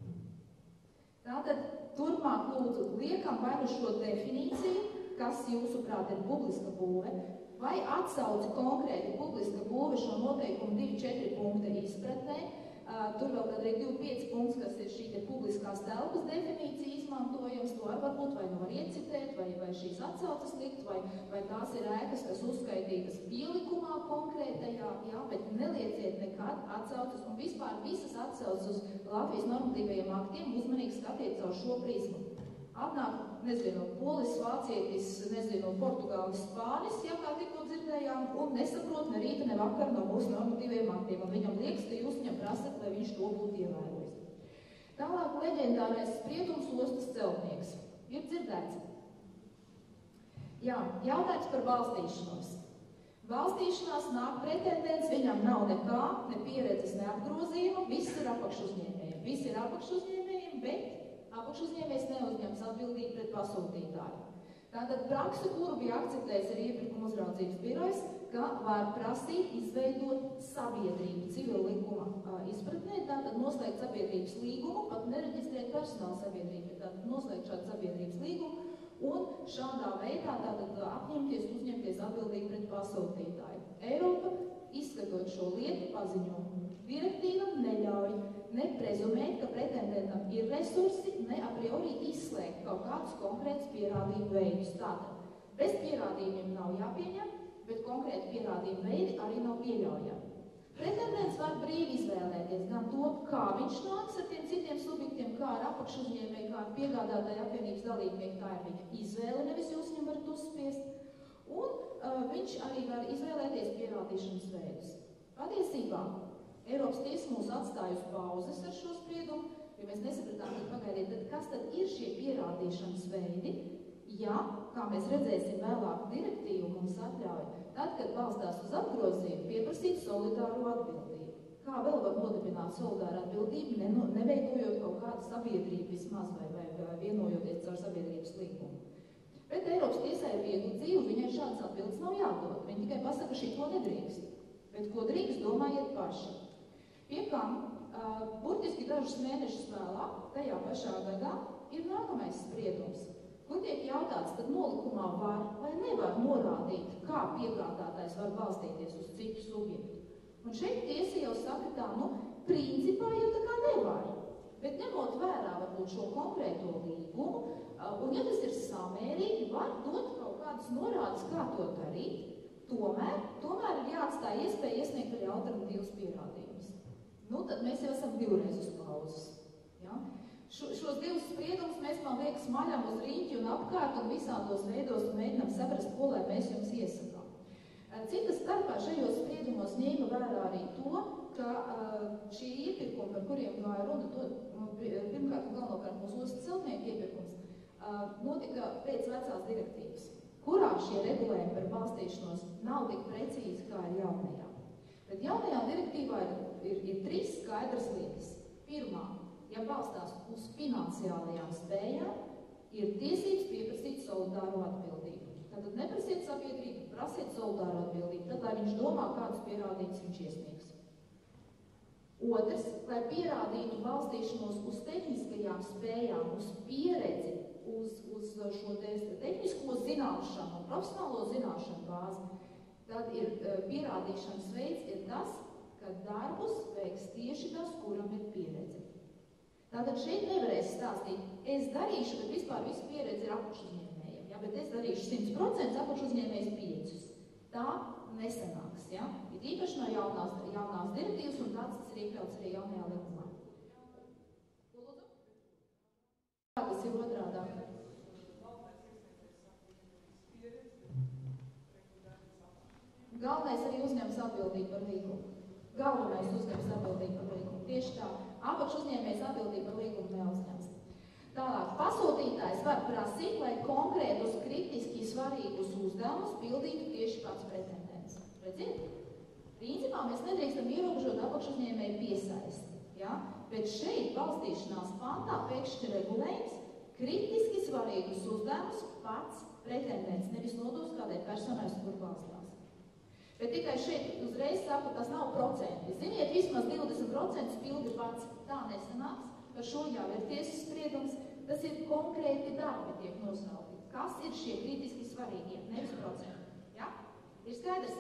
Tātad, turpmāk lūdzu, liekam vai nu šo definīciju, kas jūsuprāt ir publiska būve, vai atsauci konkrēti publiska būve šo noteikumu divi četri punkta izpratnē. Uh, tur vēl tad ir divi pieci punkts, kas ir šī te publiskās telpas definīcija izmantojams. To var varbūt vai nu var iecitēt, vai, vai šīs atsaucas likt, vai, vai tās ir ēkas, kas uzskaitītas pielikumā konkrētajā, jā, bet nelieciet nekad atsaucas, un vispār visas atsaucas uz Latvijas normatīvajiem aktiem uzmanīgi skatiet caur šo prizmu. Atnāk, nezinu, polis, vācietis, nezinu, portugālis, spānis, ja kā tikko dzirdējām, un nesaprot ne rīta, ne vakar no mūsu normatīviem aktiem, un viņam liekas, ka jūs viņam prasat, lai viņš to būtu ievērojis. Tālāk leģendārais spriedums ostas celtnieks. Ir dzirdēts? Jā, jautājums par balstīšanos. Balstīšanās nāk pretendents, viņam nav nekā, ne pieredzes, ne apgrozījuma, viss ir apakšuzņēmējiem. Viss ir apakšuzņēmējiem, bet apakšuzņēmējs neuzņems atbildību pret pasūtītāju. Tātad praksa, kuru bija akceptējis arī iepirkuma uzraudzības birojs, ka var prasīt izveidot sabiedrību civil likuma uh, izpratnē, tātad noslēgt sabiedrības līgumu, pat nereģistrēt personāla sabiedrību, tātad noslēgt šādu sabiedrības līgumu un šādā veidā tātad apņemties, uzņemties atbildīgi pret pasūtītāju. Eiropa, izskatot šo lietu, paziņo. Direktīva neļauj ne prezumēt, ka pretendentam ir resursi, ne a priori izslēgt kaut kādus konkrētus pierādījumu veidus. Tātad, bez pierādījumiem nav jāpieņem, bet konkrēti pierādījumu veidi arī nav pieļaujami. Pretendents var brīvi izvēlēties gan to, kā viņš nāks ar tiem citiem subjektiem, kā ar apakšuzņēmēju, kā ar piegādātāju apvienības dalībnieku, tā ir viņa izvēle, nevis jūs viņam varat uzspiest. Un uh, viņš arī var izvēlēties pierādīšanas veidus. Patiesībā Eiropas tiesa mūs atstāja uz pauzes ar šo spriedumu, jo mēs nesapratām, tad pagaidiet, tad kas tad ir šie pierādīšanas veidi, ja, kā mēs redzēsim vēlāk direktīvu mums atļauj, tad, kad balstās uz apgrozījumu, pieprasīt solidāru atbildību. Kā vēl var nodibināt solidāru atbildību, ne, neveidojot kaut kādu sabiedrību vismaz vai, vai, vai vienojoties caur sabiedrības līgumu. Bet Eiropas tiesai ir viegli dzīvi, viņai šādas atbildes nav jādod. Viņi tikai pasaka, ka šī to nedrīkst. Bet ko drīkst, domājiet paši. Pie kam, uh, burtiski dažus mēnešus vēlāk, tajā pašā gadā, ir nākamais spriedums, kur tiek jautāts, tad nolikumā var vai nevar norādīt, kā piegādātājs var balstīties uz citu subjektu. Un šeit tiesa jau saka tā, nu, principā jau tā kā nevar, bet ņemot vērā varbūt šo konkrēto līgumu, uh, un ja tas ir samērīgi, var dot kaut kādas norādes, kā to darīt, tomēr, tomēr ir jāatstāj iespēja iesniegt arī alternatīvas pierādījumus. Nu, tad mēs jau esam divreiz uz pauzes. Ja? Šo, šos divus spriedumus mēs, man liekas, maļam uz riņķi un apkārt un visādos veidos un mēģinām saprast, ko lai mēs jums iesakām. Cita starpā šajos spriedumos ņēma vērā arī to, šie iepirkumi, par kuriem gāja runa, to, pirmkārt un galvenokārt mūsu ostas celtnieku iepirkums, notika pēc vecās direktīvas, kurā šie regulējumi par balstīšanos nav tik precīzi kā ir jaunajā. Bet jaunajā direktīvā ir, ir, ir trīs skaidras lietas. Pirmā, ja balstās uz finansiālajām spējām, ir tiesības pieprasīt solidāro atbildību. Tātad neprasiet sabiedrību, prasiet solidāro atbildību, tad, lai viņš domā, kādus pierādījumus viņš iesniegs. Otrs, lai pierādītu balstīšanos uz tehniskajām spējām, uz pieredzi, uz, uz šo te tehnisko zināšanu, profesionālo zināšanu bāzi, tad ir pierādīšanas veids ir tas, ka darbus veiks tieši tas, kuram ir pieredze. Tātad šeit nevarēs stāstīt, es darīšu, bet vispār visu pieredzi ir apakšuzņēmējiem, ja? Bet es darīšu simt procenti, apakšuzņēmējs piecus. Tā nesanāks, ja? Ir īpaši no jaunās, jaunās direktīvas, un tāds tas ir iekļauts arī jaunajā likumā. Ko lūdzu? Tas ir otrādā. Galvenais arī uzņems atbildību par līgumu. Galvenais uzņems atbildību par līgumu. Tieši tā. Apakš uzņēmējs atbildību par līgumu neuzņems. Tālāk, pasūtītājs var prasīt, lai konkrētus kritiski svarīgus uzdevumus pildītu tieši pats pretendents. Redziet? Principā mēs nedrīkstam ierobežot apakš uzņēmēju piesaisti. Ja? Bet šeit balstīšanās pantā pēkšņi regulējums kritiski svarīgus uzdevumus pats pretendents, nevis nodos kādai personai, kur balstās. Bet tikai šeit uzreiz saku, tas nav procenti. Ziniet, vismaz divdesmit procenti pildi pats. Tā nesanāks. Par šo jau ir tiesas spriedums. Tas ir konkrēti darbi tiek nosaukti. Kas ir šie kritiski svarīgie? Nevis procenti. Ja? Ir skaidrs?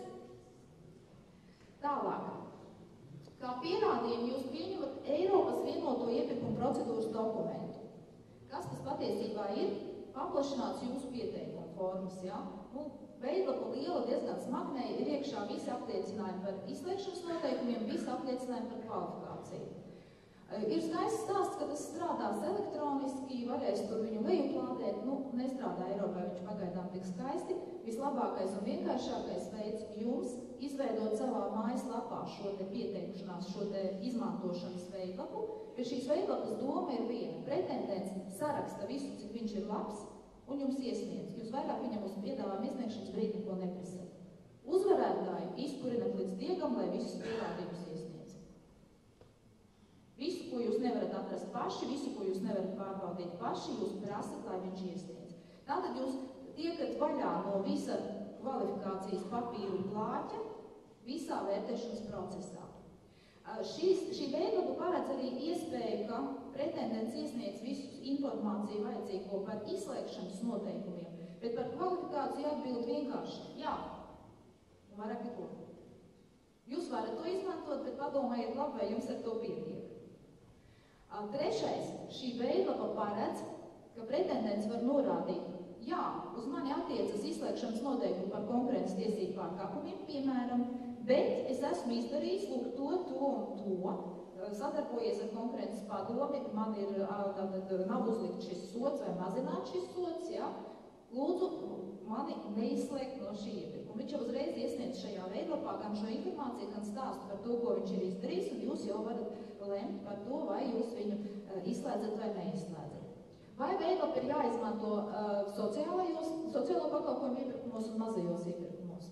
Tālāk. Kā pierādījumu jūs pieņemat Eiropas vienoto iepirkumu procedūras dokumentu. Kas tas patiesībā ir? Paplašināts jūsu pieteikuma formas. Ja? Nu, veidlapa liela, diezgan smagnēja, ir iekšā visi apliecinājumi par izslēgšanas noteikumiem, visi apliecinājumi par kvalifikāciju. Ir skaists stāsts, ka tas strādās elektroniski, varēs tur viņu lejuplādēt, nu, nestrādā Eiropā, viņš pagaidām tik skaisti. Vislabākais un vienkāršākais veids jums izveidot savā mājaslapā šo te pieteikšanās, šo te izmantošanas veidlapu. Pie šīs veidlapas doma ir viena. Pretendents saraksta visu, cik viņš ir labs, un jums iesniedz. Jūs vairāk viņam uz piedāvājumu iesniegšanas brīdi neko neprasat. Uzvarētāju izpurinat līdz diegam, lai visus pierādījumus iesniedz. Visu, ko jūs nevarat atrast paši, visu, ko jūs nevarat pārbaudīt paši, jūs prasat, lai viņš iesniedz. Tātad jūs tiekat vaļā no visa kvalifikācijas papīru plāķa visā vērtēšanas procesā. Šīs, šī veidlapa paredz arī iespēju, ka pretendents iesniedz visu informāciju vajadzīgo par izslēgšanas noteikumiem, bet par kvalifikāciju atbild vienkārši jā, un vairāk neko. Jūs varat to izmantot, bet padomājiet labi, vai jums ar to pietiek. Trešais, šī veidlapa paredz, ka pretendents var norādīt, jā, uz mani attiecas izslēgšanas noteikumi par konkurences tiesību pārkāpumiem, piemēram, bet es esmu izdarījis, lūk, to, to un to, sadarbojies ar konkurences padomi, man ir, tātad, nav uzlikt šis sots vai mazināt šis sots, ja? Lūdzu, mani neizslēgt no šī iepirkuma. Viņš jau uzreiz iesniedz šajā veidlapā gan šo informāciju, gan stāstu par to, ko viņš ir izdarījis, un jūs jau varat lemt par to, vai jūs viņu izslēdzat vai neizslēdzat. Vai veidlapa ir jāizmanto uh, sociālajos, sociālo pakalpojumu iepirkumos un mazajos iepirkumos?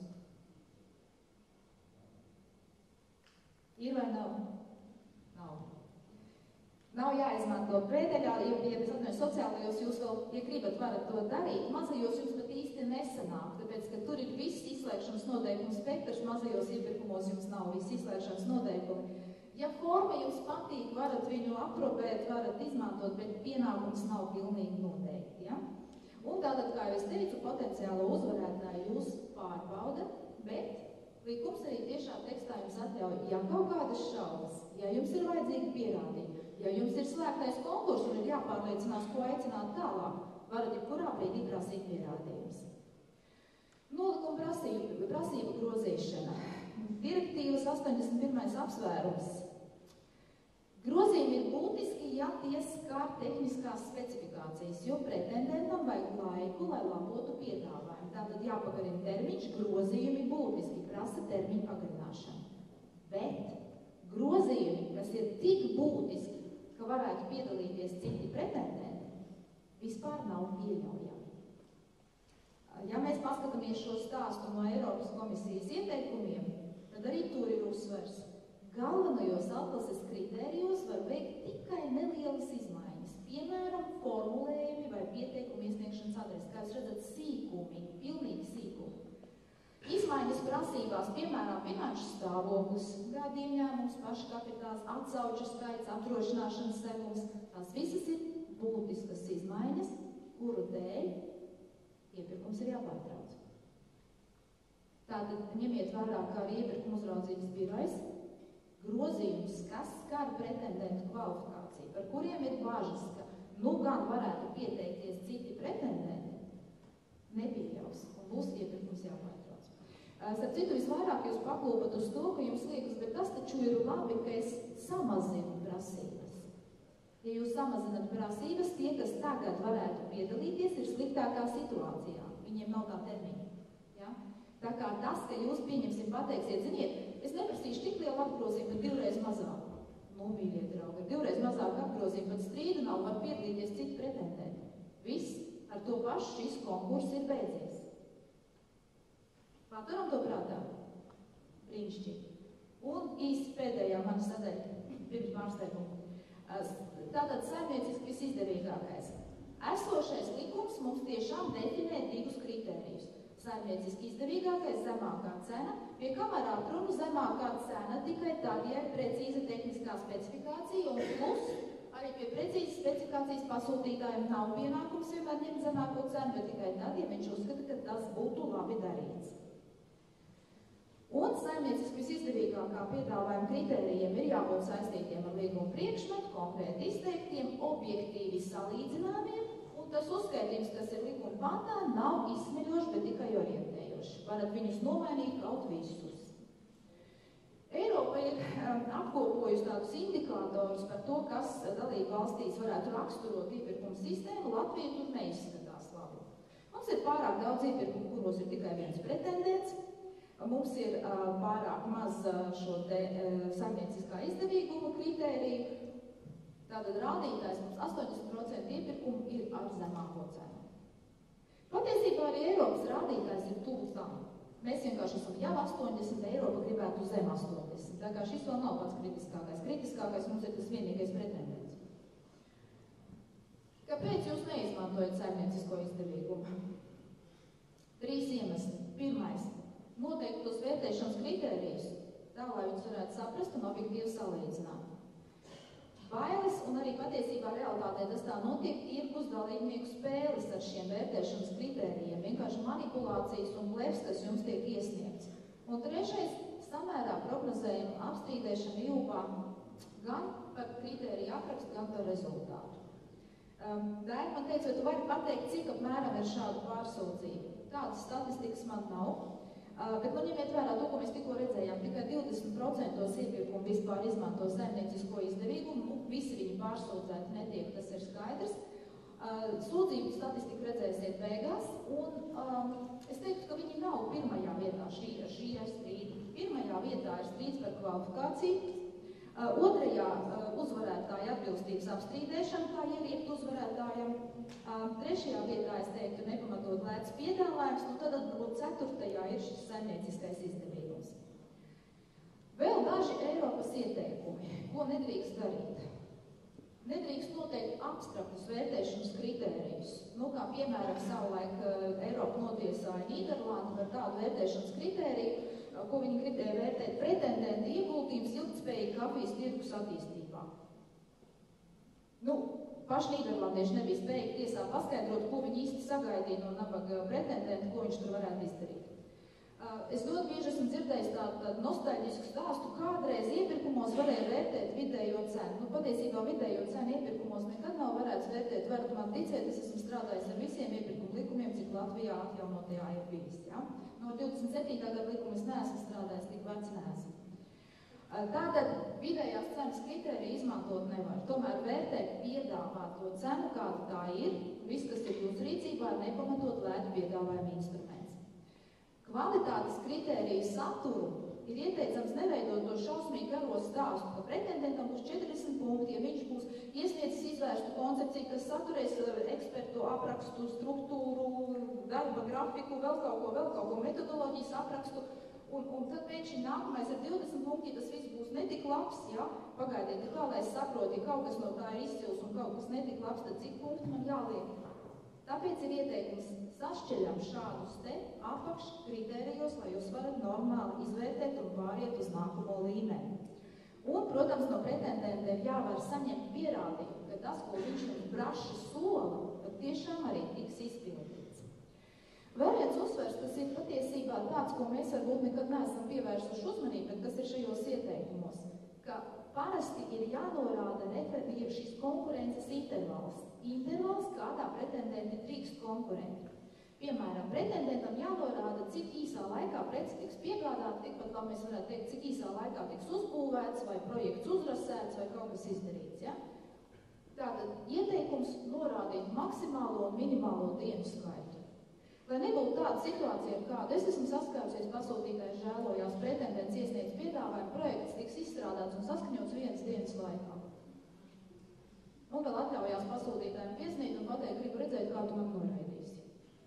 Ir vai nav? Nav. Nav jāizmanto prēdeļā, ja, ja es atmēju sociālajos, jūs vēl, ja gribat, varat to darīt. Mazajos jums pat īsti nesanāk, tāpēc, ka tur ir viss izslēgšanas noteikumu spektrs, mazajos iepirkumos jums nav viss izslēgšanas noteikumi. Ja forma jums patīk, varat viņu aprobēt, varat izmantot, bet pienākums nav pilnīgi noteikti. Ja? Un tātad, kā jau es teicu, potenciālo uzvarētāju jūs pārbauda, bet likums arī tiešā tekstā jums atļauj, ja kaut kādas šaubas, ja jums ir vajadzīgi pierādījumi, ja jums ir slēgtais konkurss un ir jāpārliecinās, ko aicināt tālāk, varat jebkurā brīdī prasīt pierādījumus. Nolikuma prasība, prasība grozīšana. Direktīvas astoņdesmit pirmais apsvērums. Grozījumi ir būtiski, ja tie skar tehniskās specifikācijas, jo pretendentam vajag laiku, lai labotu piedāvājumu. Tātad jāpagarina termiņš, grozījumi būtiski prasa termiņu pagarināšanu. Bet grozījumi, kas kas ir tik būtiski, ka varētu piedalīties citi pretendenti, vispār nav pieļaujami. Ja mēs paskatāmies šo stāstu no Eiropas komisijas ieteikumiem, tad arī tur ir uzsvers. Galvenajos atlases kritērijos var veikt tikai nelielas izmaiņas, piemēram, formulējumi vai pieteikumu iesniegšanas adresi, kā jūs redzat, sīkumi, pilnīgi sīkumi. Izmaiņas prasībās, piemēram, finanšu stāvoklis, gada ieņēmums, paša kapitāls, atsauču skaits, apdrošināšanas segums, tās visas ir būtiskas izmaiņas, kuru dēļ iepirkums ir jāpārtrauc. Tātad ņemiet vērā, kā arī iepirkuma uzraudzības birojas, grozījums, kas skar pretendentu kvalifikāciju, par kuriem ir bažas, ka nu gan varētu pieteikties citi pretendenti, nepieļaus un būs iepirkums jāpārtrauc. Starp citu, visvairāk jūs paklūpat uz to, ka jums liekas, bet tas taču ir labi, ka es samazinu prasības. Ja jūs samazināt prasības, tie, kas tagad varētu piedalīties, ir sliktākā situācijā. Viņiem nav tā termiņa. Ja? Tā kā tas, ka jūs pieņemsim, pateiksiet, ziniet, es neprasīšu tik lielu apgrozījumu, bet divreiz mazāk. Nu, mīļie draugi, ar divreiz mazāk apgrozījumu, pat strīdu nav, var piedalīties citi pretendenti. Viss, ar to pašu šis konkurss ir beidzies. Paturam to prātā? Brīnišķīgi. Un īsti pēdējā mana sadaļa, pirms pārsteiguma. Tātad saimnieciski visizdevīgākais. Esošais likums mums tiešām definē divus kritērijus. Saimnieciski izdevīgākais zemākā cena, pie kamēr atrunu zemākā cena tikai tad, ja ir precīza tehniskā specifikācija, un plus arī pie precīzas specifikācijas pasūtītājiem nav pienākums vienmēr ņemt zemāko cenu, bet tikai tad, ja viņš uzskata, ka tas būtu labi darīts. Un saimnieciski visizdevīgākā piedāvājuma kritērijiem ir jābūt saistītiem ar līguma priekšmetu, konkrēti izteiktiem, objektīvi salīdzināmiem, un tas uzskaitījums, kas ir likuma pantā, nav izsmeļoši, bet tikai orientējoši. Varat viņus nomainīt kaut visus. Eiropa ir um, apkopojusi tādus indikātorus par to, kas dalību valstīs varētu raksturot iepirkumu sistēmu. Latvija tur neizskatās labi. Mums ir pārāk daudz iepirkumu, kuros ir tikai viens pretendents. Mums ir uh, pārāk maz uh, šo te uh, saimnieciskā izdevīguma kritēriju. Tātad rādītājs mums astoņdesmit procenti iepirkumu ir ar zemāko cenu. Patiesībā arī Eiropas rādītājs ir tuvu tam. Mēs vienkārši esam jau astoņdesmit, Eiropa gribētu zem astoņdesmit. Tā kā šis vēl nav pats kritiskākais. Kritiskākais mums ir tas vienīgais pretendents. Kāpēc jūs neizmantojat saimniecisko izdevīgumu? Trīs iemesli. Pirmais. Noteikti tos vērtēšanas kritērijus, tā, lai viņus varētu saprast un objektīvi salīdzināt. Bailes un arī patiesībā realitātē tas tā notiek tirgus dalībnieku spēles ar šiem vērtēšanas kritērijiem, vienkārši manipulācijas un blefs, kas jums tiek iesniegts. Un trešais, samērā prognozējumu apstrīdēšana jūpā gan par kritēriju aprakstu, gan par rezultātu. Um, Dēļ man teica, vai tu vari pateikt, cik apmēram ir šādu pārsūdzību? Tādas statistikas man nav. Uh, bet man ņemiet vērā to, ko mēs tikko redzējām, tikai divdesmit procenti iepirkumu vispār izmanto saimniecisko izdevīgumu, nu, visi viņi pārsūdzēti netiek, tas ir skaidrs. Uh, sūdzību statistiku redzēsiet beigās, un um, es teiktu, ka viņi nav pirmajā vietā šī, šī ir strīda. Pirmajā vietā ir strīds par kvalifikāciju, uh, otrajā uh, uzvarētāja atbilstības apstrīdēšana, kā ieriekt uzvarētājam. Uh, trešajā vietā es teiktu nepamatot lēts piedāvājums, nu tad atbūt ceturtajā ir šis saimnieciskais izdevīgums. Vēl daži Eiropas ieteikumi, ko nedrīkst darīt. Nedrīkst noteikt abstraktus vērtēšanas kritērijus. Nu, kā piemēram savulaik uh, Eiropa notiesāja Nīderlandi par tādu vērtēšanas kritēriju, uh, ko viņi gribēja vērtēt pretendenti ieguldījums ilgtspējīgi kafijas tirgus attīstībā. Nu, paši nīderlandieši nebija spējīgi tiesā paskaidrot, ko viņi īsti sagaidīja no nabaga pretendenta, ko viņš tur varētu izdarīt. Uh, es ļoti bieži esmu dzirdējis tādu tā nostalģisku stāstu, kādreiz iepirkumos varēja vērtēt vidējo cenu. Nu, patiesībā vidējo cenu iepirkumos nekad nav varēts vērtēt. Varat man ticēt, es esmu strādājis ar visiem iepirkumu likumiem, cik Latvijā atjaunotajā ir bijis. Ja? No divdesmit septītā gada likuma es neesmu strādājis, tik vec neesmu. Tātad vidējās cenas kritēriju izmantot nevar. Tomēr vērtēt piedāvāto cenu, kāda tā ir, viss, kas ir jūsu rīcībā, ir nepamatot lētu piedāvājumu instruments. Kvalitātes kritēriju saturu ir ieteicams neveidot to šausmīgi garo stāstu, ka pretendentam būs četrdesmit punkti, ja viņš būs iesniedzis izvērstu koncepciju, kas saturēs ekspertu aprakstu, struktūru, darba grafiku, vēl kaut ko, vēl kaut ko, metodoloģijas aprakstu, un, un tad pēkšņi nākamais ar divdesmit punkti, tas viss būs netik labs, ja? Pagaidiet, ja kā lai es saprotu, ja kaut kas no tā ir izcils un kaut kas netik labs, tad cik punkti man jāliek? Tāpēc ir ieteikums sašķeļam šādus te apakš kritērijos, lai jūs varat normāli izvērtēt un pāriet uz nākamo līmeni. Un, protams, no pretendentiem jāvar saņemt pierādījumu, ka tas, ko viņš mums braši sola, tad tiešām arī tiks izpildīts. Vēl viens uzsvers, kas ir patiesībā tāds, ko mēs varbūt nekad neesam pievērsuši uzmanību, bet kas ir šajos ieteikumos, ka parasti ir jānorāda referentīvi šīs konkurences intervals. Intervals, kādā pretendenti drīkst konkurēt. Piemēram, pretendentam jānorāda, cik īsā laikā preci tiks piegādāt, tikpat kā mēs varētu teikt, cik īsā laikā tiks uzbūvēts vai projekts uzrasēts vai kaut kas izdarīts. Ja? Tātad ieteikums norādīt maksimālo un minimālo dienu skaitu. Lai nebūtu tāda situācija, ar kādu es esmu saskārusies, pasūtītājs žēlojās, pretendents iesniedz piedāvājumu, projekts tiks izstrādāts un saskaņots vienas dienas laikā. Un vēl atļaujās pasūtītājiem piesniegt un pateikt, gribu redzēt, kā tu man noraidīsi.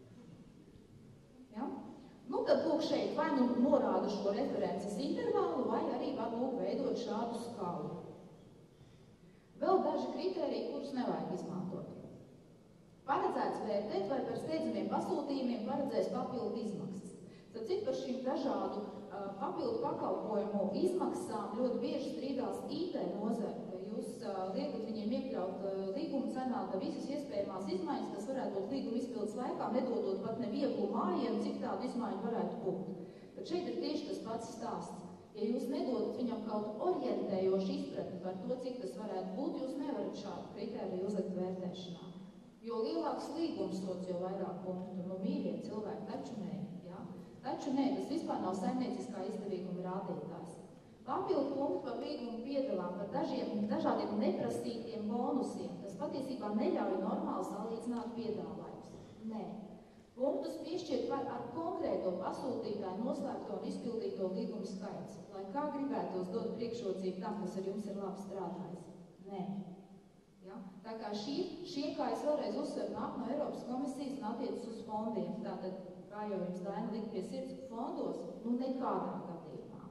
Ja? Nu, tad lūk šeit vai nu norāda šo references intervālu, vai arī var lūk veidot šādu skalu. Vēl daži kritēriji, kurus nevajag izmantot. Paredzēts vērtēt, vai par steidzamiem pasūtījumiem paredzēs papildu izmaksas. Tad cik par šīm dažādu uh, papildu pakalpojumu izmaksām ļoti bieži strīdās I T nozare. Jūs uh, liekat viņiem iekļaut uh, līguma cenā visas iespējamās izmaiņas, kas varētu būt līguma izpildes laikā, nedodot pat nevieglu mājienu, cik tādu izmaiņu varētu būt. Tad šeit ir tieši tas pats stāsts. Ja jūs nedodat viņam kaut orientējošu izpratni par to, cik tas varētu būt, jūs nevarat šādu kritēriju uzlikt vērtēšanā. Jo lielāks līgums sots, jo vairāk punktu. Nu, mīļie cilvēki, taču nē. Ja? Taču nē, tas vispār nav saimnieciskā izdevīguma rādītājs. Papildu punktu par līgumu piedalām, par dažiem, dažādiem neprasītiem bonusiem, tas patiesībā neļauj normāli salīdzināt piedāvājumus. Nē. Punktus piešķirt var ar konkrēto pasūtītāju noslēgto un izpildīto līgumu skaits, lai kā gribētos dot priekšrocību tam, kas ar jums ir labi strādājis. Nē. Ja? Tā kā šī, šie, kā es vēlreiz uzsveru, nāk no Eiropas komisijas un attiecas uz fondiem. Tātad, kā jau jums Daina likt pie sirds, fondos, nu nekādā gadījumā.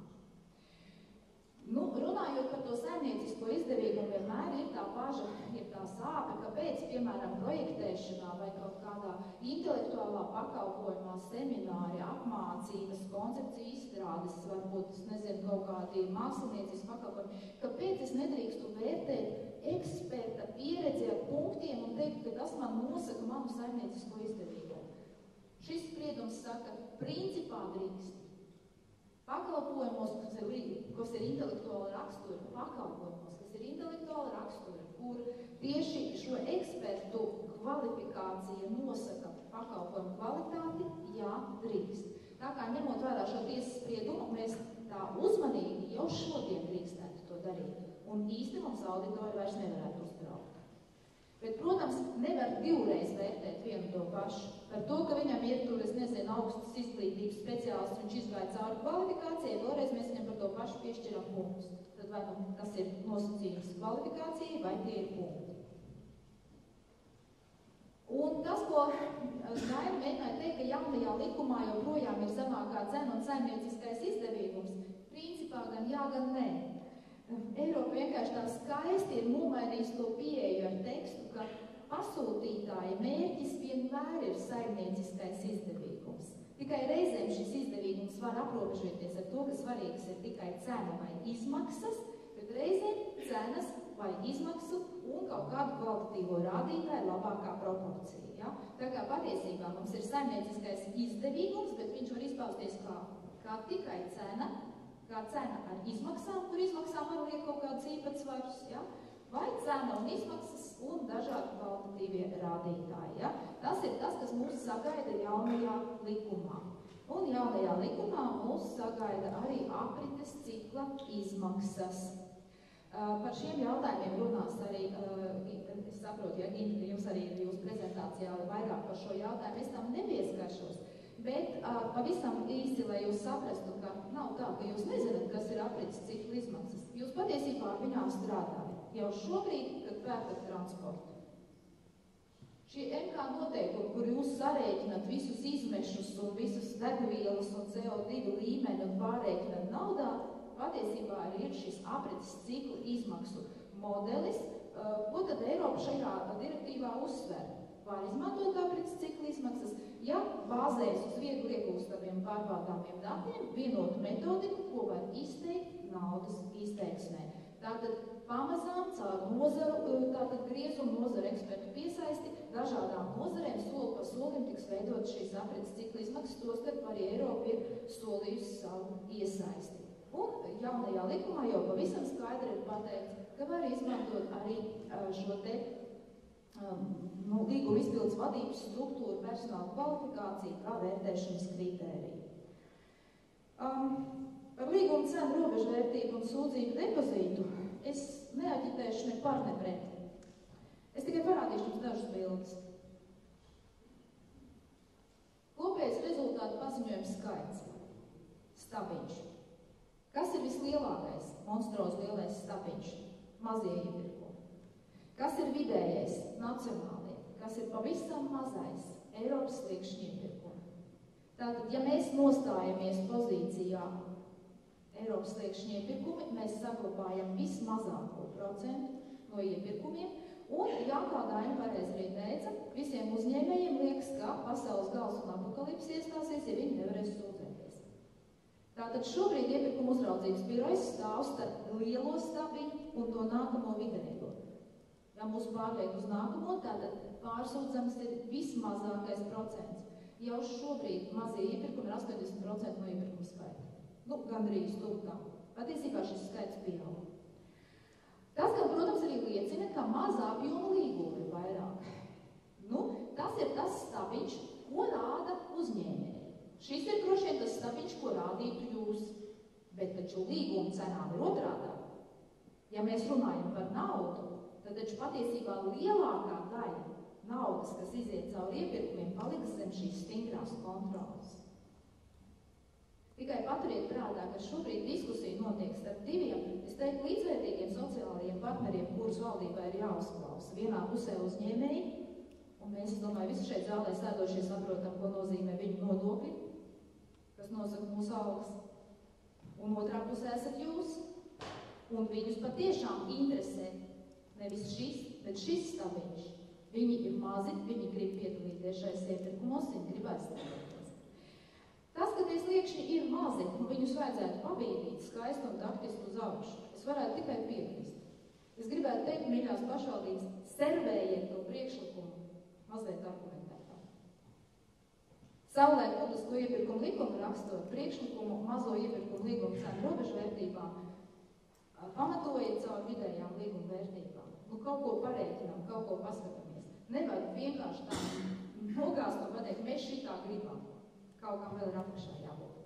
Nu, runājot par to saimniecisko izdevīgumu, vienmēr ir tā paša, ir tā sāpe, kāpēc, piemēram, projektēšanā vai kaut kādā intelektuālā pakalpojumā, semināri, apmācības, koncepciju izstrādes, varbūt, es nezinu, kaut kādi mākslinieciski pakalpojumi, kāpēc es nedrīkstu vērtēt eksperta pieredzi ar punktiem un teikt, ka tas man nosaka manu saimniecisko izdevīgumu. Šis spriedums saka, principā drīkst. Pakalpojumos, kas ir, kas ir intelektuāla rakstura, pakalpojumos, kas ir intelektuāla rakstura, kur tieši šo ekspertu kvalifikācija nosaka pakalpojumu kvalitāti, jā, drīkst. Tā kā ņemot vērā šo tiesas spriedumu, mēs tā uzmanīgi jau šodien drīkstētu to darīt. Un īsti mums auditori vairs nevarētu uzbraukt. Bet, protams, nevar divreiz vērtēt vienu to pašu. Par to, ka viņam ir tur, es nezinu, augstas izglītības speciālists, viņš izgāja cauri kvalifikācijai, vēlreiz mēs viņam par to pašu piešķiram punktus. Tad vai nu tas ir nosacījums kvalifikācijai, vai tie ir punkti. Un tas, ko Daina mēģināja teikt, ka jaunajā likumā joprojām ir zemākā cena un saimnieciskais izdevīgums, principā gan jā, gan nē. Eiropa vienkārši tā skaisti ir nomainījis to pieeju ar tekstu, ka pasūtītāja mērķis vienmēr ir saimnieciskais izdevīgums. Tikai reizēm šis izdevīgums var aprobežoties ar to, ka svarīgs ir tikai cena vai izmaksas, bet reizēm cenas vai izmaksu un kaut kādu kvalitatīvo rādītāju labākā proporcija. Ja? Tā kā patiesībā mums ir saimnieciskais izdevīgums, bet viņš var izpausties kā, kā tikai cena, kā cena ar izmaksām, kur izmaksām var liek kaut kādus īpatsvarus, ja? Vai cena un izmaksas un dažādi kvalitatīvie rādītāji. Ja? Tas ir tas, kas mūs sagaida jaunajā likumā. Un jaunajā likumā mūs sagaida arī aprites cikla izmaksas. Uh, par šiem jautājumiem runās arī, uh, es saprotu, ja jums arī jūsu prezentācijā vairāk par šo jautājumu, es tam nepieskaršos. Bet uh, pavisam īsi, lai jūs saprastu, ka nav tā, ka jūs nezināt, kas ir aprits ciklu izmaksas. Jūs patiesībā ar viņām strādājat jau šobrīd, kad pērkat transportu. Šie M K noteikumi, kur jūs sarēķinat visus izmešus un visus degvielas un C O divi līmeni un pārēķinat naudā, patiesībā ir šis aprits ciklu izmaksu modelis, uh, ko tad Eiropa šajā direktīvā uzsver. Var izmantot aprits ciklu izmaksas, ja bāzējas uz viegli iegūstamiem pārbaudāmiem datiem, vienotu metodiku, ko var izteikt naudas izteiksmē. Tātad pamazām caur nozaru, tātad griezumu nozaru ekspertu piesaisti, dažādām nozarēm soli pa solim tiks veidot šīs aprits ciklu izmaksas, tostarp arī Eiropa ir solījusi savu iesaisti. Un jaunajā likumā jau pavisam skaidri ir pateikts, ka var izmantot arī šo te um, nu, līguma izpildes vadības struktūru, personāla kvalifikāciju kā vērtēšanas kritēriju. Um, par līguma cenu robežvērtību un sūdzību depozītu es neaģitēšu ne par, ne pret. Es tikai parādīšu jums dažas bildes. Kopējais rezultātu paziņojums skaits. Stabiņš. Kas ir vislielākais, monstros lielais stabiņš? Mazie iepirkumi. Kas ir vidējais, nacionālie? Kas ir pavisam mazais, Eiropas sliekšņa iepirkumi? Tātad, ja mēs nostājamies pozīcijā Eiropas sliekšņa iepirkumi, mēs saglabājam vismazāko procentu no iepirkumiem, un, ja kā Daina pareizi arī teica, visiem uzņēmējiem liekas, ka pasaules gals un apokalips iestāsies, ja viņi nevarēs sūdzēties. Tātad šobrīd iepirkuma uzraudzības birojas stāv starp lielo stabiņu un to nākamo vidējo. Ja mūs pārliek uz nākamo, tātad pārsūdzams ir vismazākais procents. Jau šobrīd mazie iepirkumi ir astoņdesmit procenti no iepirkuma skaita. Nu, gandrīz tur tā. Patiesībā šis skaits pieaug. Tas, gan, protams, arī liecina, ka mazā apjoma līguma ir vairāk. Nu, tas ir tas stabiņš, ko rāda uzņēmēji. Šis ir droši vien tas stabiņš, ko rādītu jūs. Bet taču līguma cenām ir otrādā. Ja mēs runājam par naudu, tad taču patiesībā lielākā daļa naudas, kas iziet caur iepirkumiem, paliks zem šīs stingrās kontrolas. Tikai paturiet prātā, ka šobrīd diskusija notiek starp diviem, es teiktu, līdzvērtīgiem sociālajiem partneriem, kurus valdībai ir jāuzklausa. Vienā pusē uzņēmēji, un mēs, es domāju, visi šeit zālē sēdošie saprotam, ko nozīmē viņu nodokļi, kas nosaka mūsu algas. Un otrā pusē esat jūs, un viņus patiešām interesē nevis šis, bet šis stabiņš. Viņi ir mazi, viņi grib piedalīties šais iepirkumos, viņi grib aizstāvēties. Tas, ka tie sliekšņi ir mazi, un viņus vajadzētu pabīdīt skaisti un taktiski uz augšu, es varētu tikai piekrist. Es gribētu teikt, mīļās pašvaldības, servējiet to priekšlikumu mazliet argumentētāk. Savulaik publisko iepirkumu likumu rakstot priekšlikumu mazo iepirkumu līguma cenu robežvērtībām pamatojiet caur vidējām līguma vērtībām. Nu, kaut ko parēķinām, kaut ko paskatāmies. Nevajag vienkārši tā nogāzt un pateikt, mēs šitā gribam. Kaut kam vēl ir apakšā jābūt.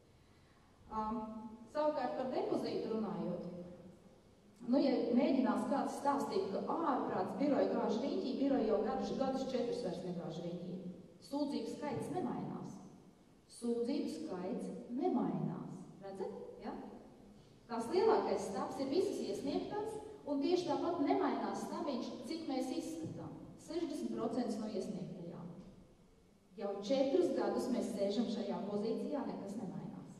Um, savukārt par depozītu runājot. Nu, ja mēģinās kāds stāstīt, ka ārprāts biroja gāž riņķī, biroja jau gadus, gadus četrus vairs negāž riņķī. Sūdzību skaits nemainās. Sūdzību skaits nemainās. Redzat? Ja? Tās lielākais stāps ir visas iesniegtās, un tieši tāpat nemainās stabiņš, cik mēs izskatām. sešdesmit procenti no iesniegtajām. Jau četrus gadus mēs sēžam šajā pozīcijā, nekas nemainās.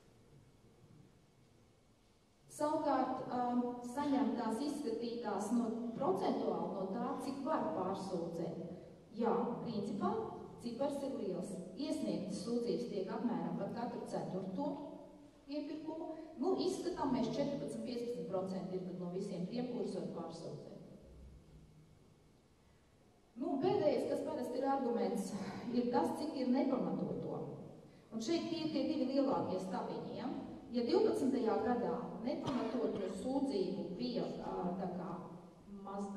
Savukārt, um, saņemtās izskatītās no procentuāli no tā, cik var pārsūdzēt. Jā, principā, cipars ir liels. Iesniegtas sūdzības tiek apmēram par katru ceturto iepirkumu. Nu, izskatām mēs četrpadsmit līdz piecpadsmit procenti ir no visiem tiem, kurus var pārsūdzēt. Nu, pēdējais, kas parasti ir arguments, ir tas, cik ir nepamatoto. Un šeit tie ir tie divi lielākie stabiņi. Ja, ja divpadsmitajā gadā nepamatoto sūdzību bija tā kā maz,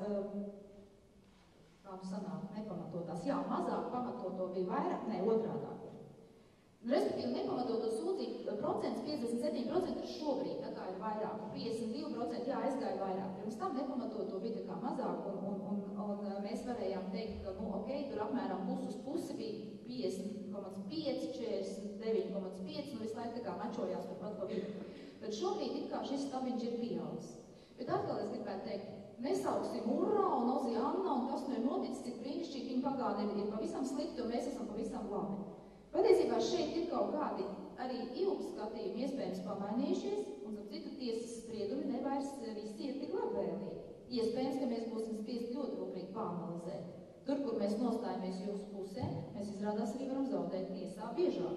kā nu sanāk, nepamatotās, jā, mazāk pamatoto bija vairāk, ne, otrādāk. Respektīvi, nepamatoto sūdzību procents piecdesmit septiņi procenti ir šobrīd, tā kā ir vairāk, piecdesmit divi procenti jā, aizgāja vairāk. Pirms tam nepamatoto bija tā kā mazāk, un, un, un, un mēs varējām teikt, ka, nu, ok, tur apmēram pus uz pusi bija piecdesmit komats pieci, četrdesmit deviņi komats pieci, nu visu laiku tā kā mačojās par pat pa vidu. Tad šobrīd it kā šis stabiņš ir pieaudzis. Bet atkal es gribētu teikt, nesauksim urā un Ozi Anna un tas nu ir noticis, cik brīnišķīgi viņa pagātne ir, ir pavisam slikti un mēs esam pavisam labi. Patiesībā šeit ir kaut kādi arī ilgu skatījumi iespējams pamainījušies un ar citu tiesas spriedumi nevairs visi ir tik labvēlīgi. Iespējams, ka mēs būsim spiest ļoti rūpīgi pāanalizēt. Tur, kur mēs nostājamies jūsu pusē, mēs izrādās arī varam zaudēt tiesā biežāk.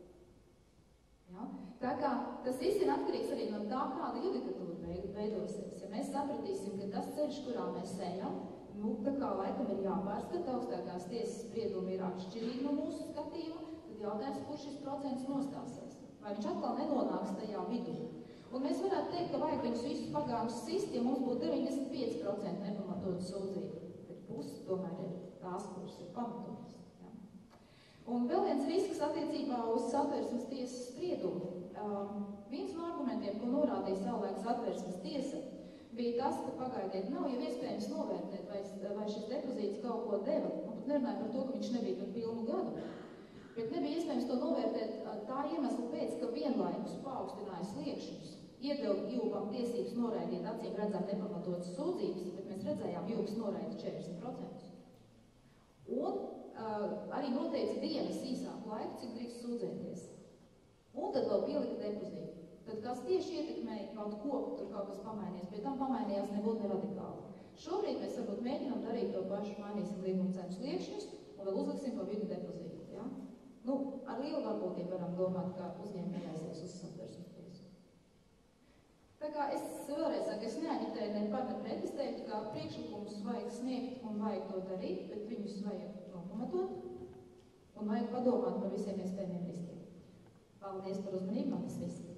Ja? Tā kā tas viss ir atkarīgs arī no tā, kāda judikatūra veidosies. Ja mēs sapratīsim, ka tas ceļš, kurā mēs ejam, nu, tā kā laikam ir jāpārskata, augstākās tiesas spriedumi ir atšķirīgi no mūsu skatījuma, tad jautājums, kur šis procents nostāsies. Vai viņš atkal nenonāks tajā vidū. Un mēs varētu teikt, ka vajag viņus visus pagājumus sist, ja mums būtu deviņdesmit pieci procenti nepamatot sūdzību. Bet pusi tomēr ir tās, kuras ir pamatotas. Ja? Un vēl viens risks attiecībā uz Satversmes tiesas spriedumu. Um, viens no argumentiem, ko norādīja savulaik Satversmes tiesa, bija tas, ka pagaidiet nav jau iespējams novērtēt, vai, vai šis depozīts kaut ko deva. Un pat nerunāja par to, ka viņš nebija par pilnu gadu. Bet nebija iespējams to novērtēt tā iemesla pēc, ka vienlaikus paaugstinājās sliekšņus. Iedeva Jūbam tiesības noraidīt acīm redzam nepamatotas sūdzības, bet mēs redzējām Jūbas noraida četrdesmit procentus. Un uh, arī noteica dienas īsāku laiku, cik drīkst sūdzēties. Un tad vēl pielika depozītu. Tad kas tieši ietekmēja kaut ko, tur kaut kas pamainījās, pie tam pamainījās nebūtu neradikāli. Šobrīd mēs varbūt mēģinām darīt to pašu, mainīsim līguma cenu sliekšņus un vēl uzliksim pa vidu depozītu. Ja? Nu, ar lielu varbūtību varam domāt, ka uzņēmēji aizies uz Satversmes tiesu. Tā kā es vēlreiz saku, es neaģitēju ne par ne pret, es teiktu, ka priekšlikumus vajag sniegt un vajag to darīt, bet viņus vajag nopamatot un vajag padomāt par visiem iespējamiem riskiem. Paldies par uzmanību, man tas viss.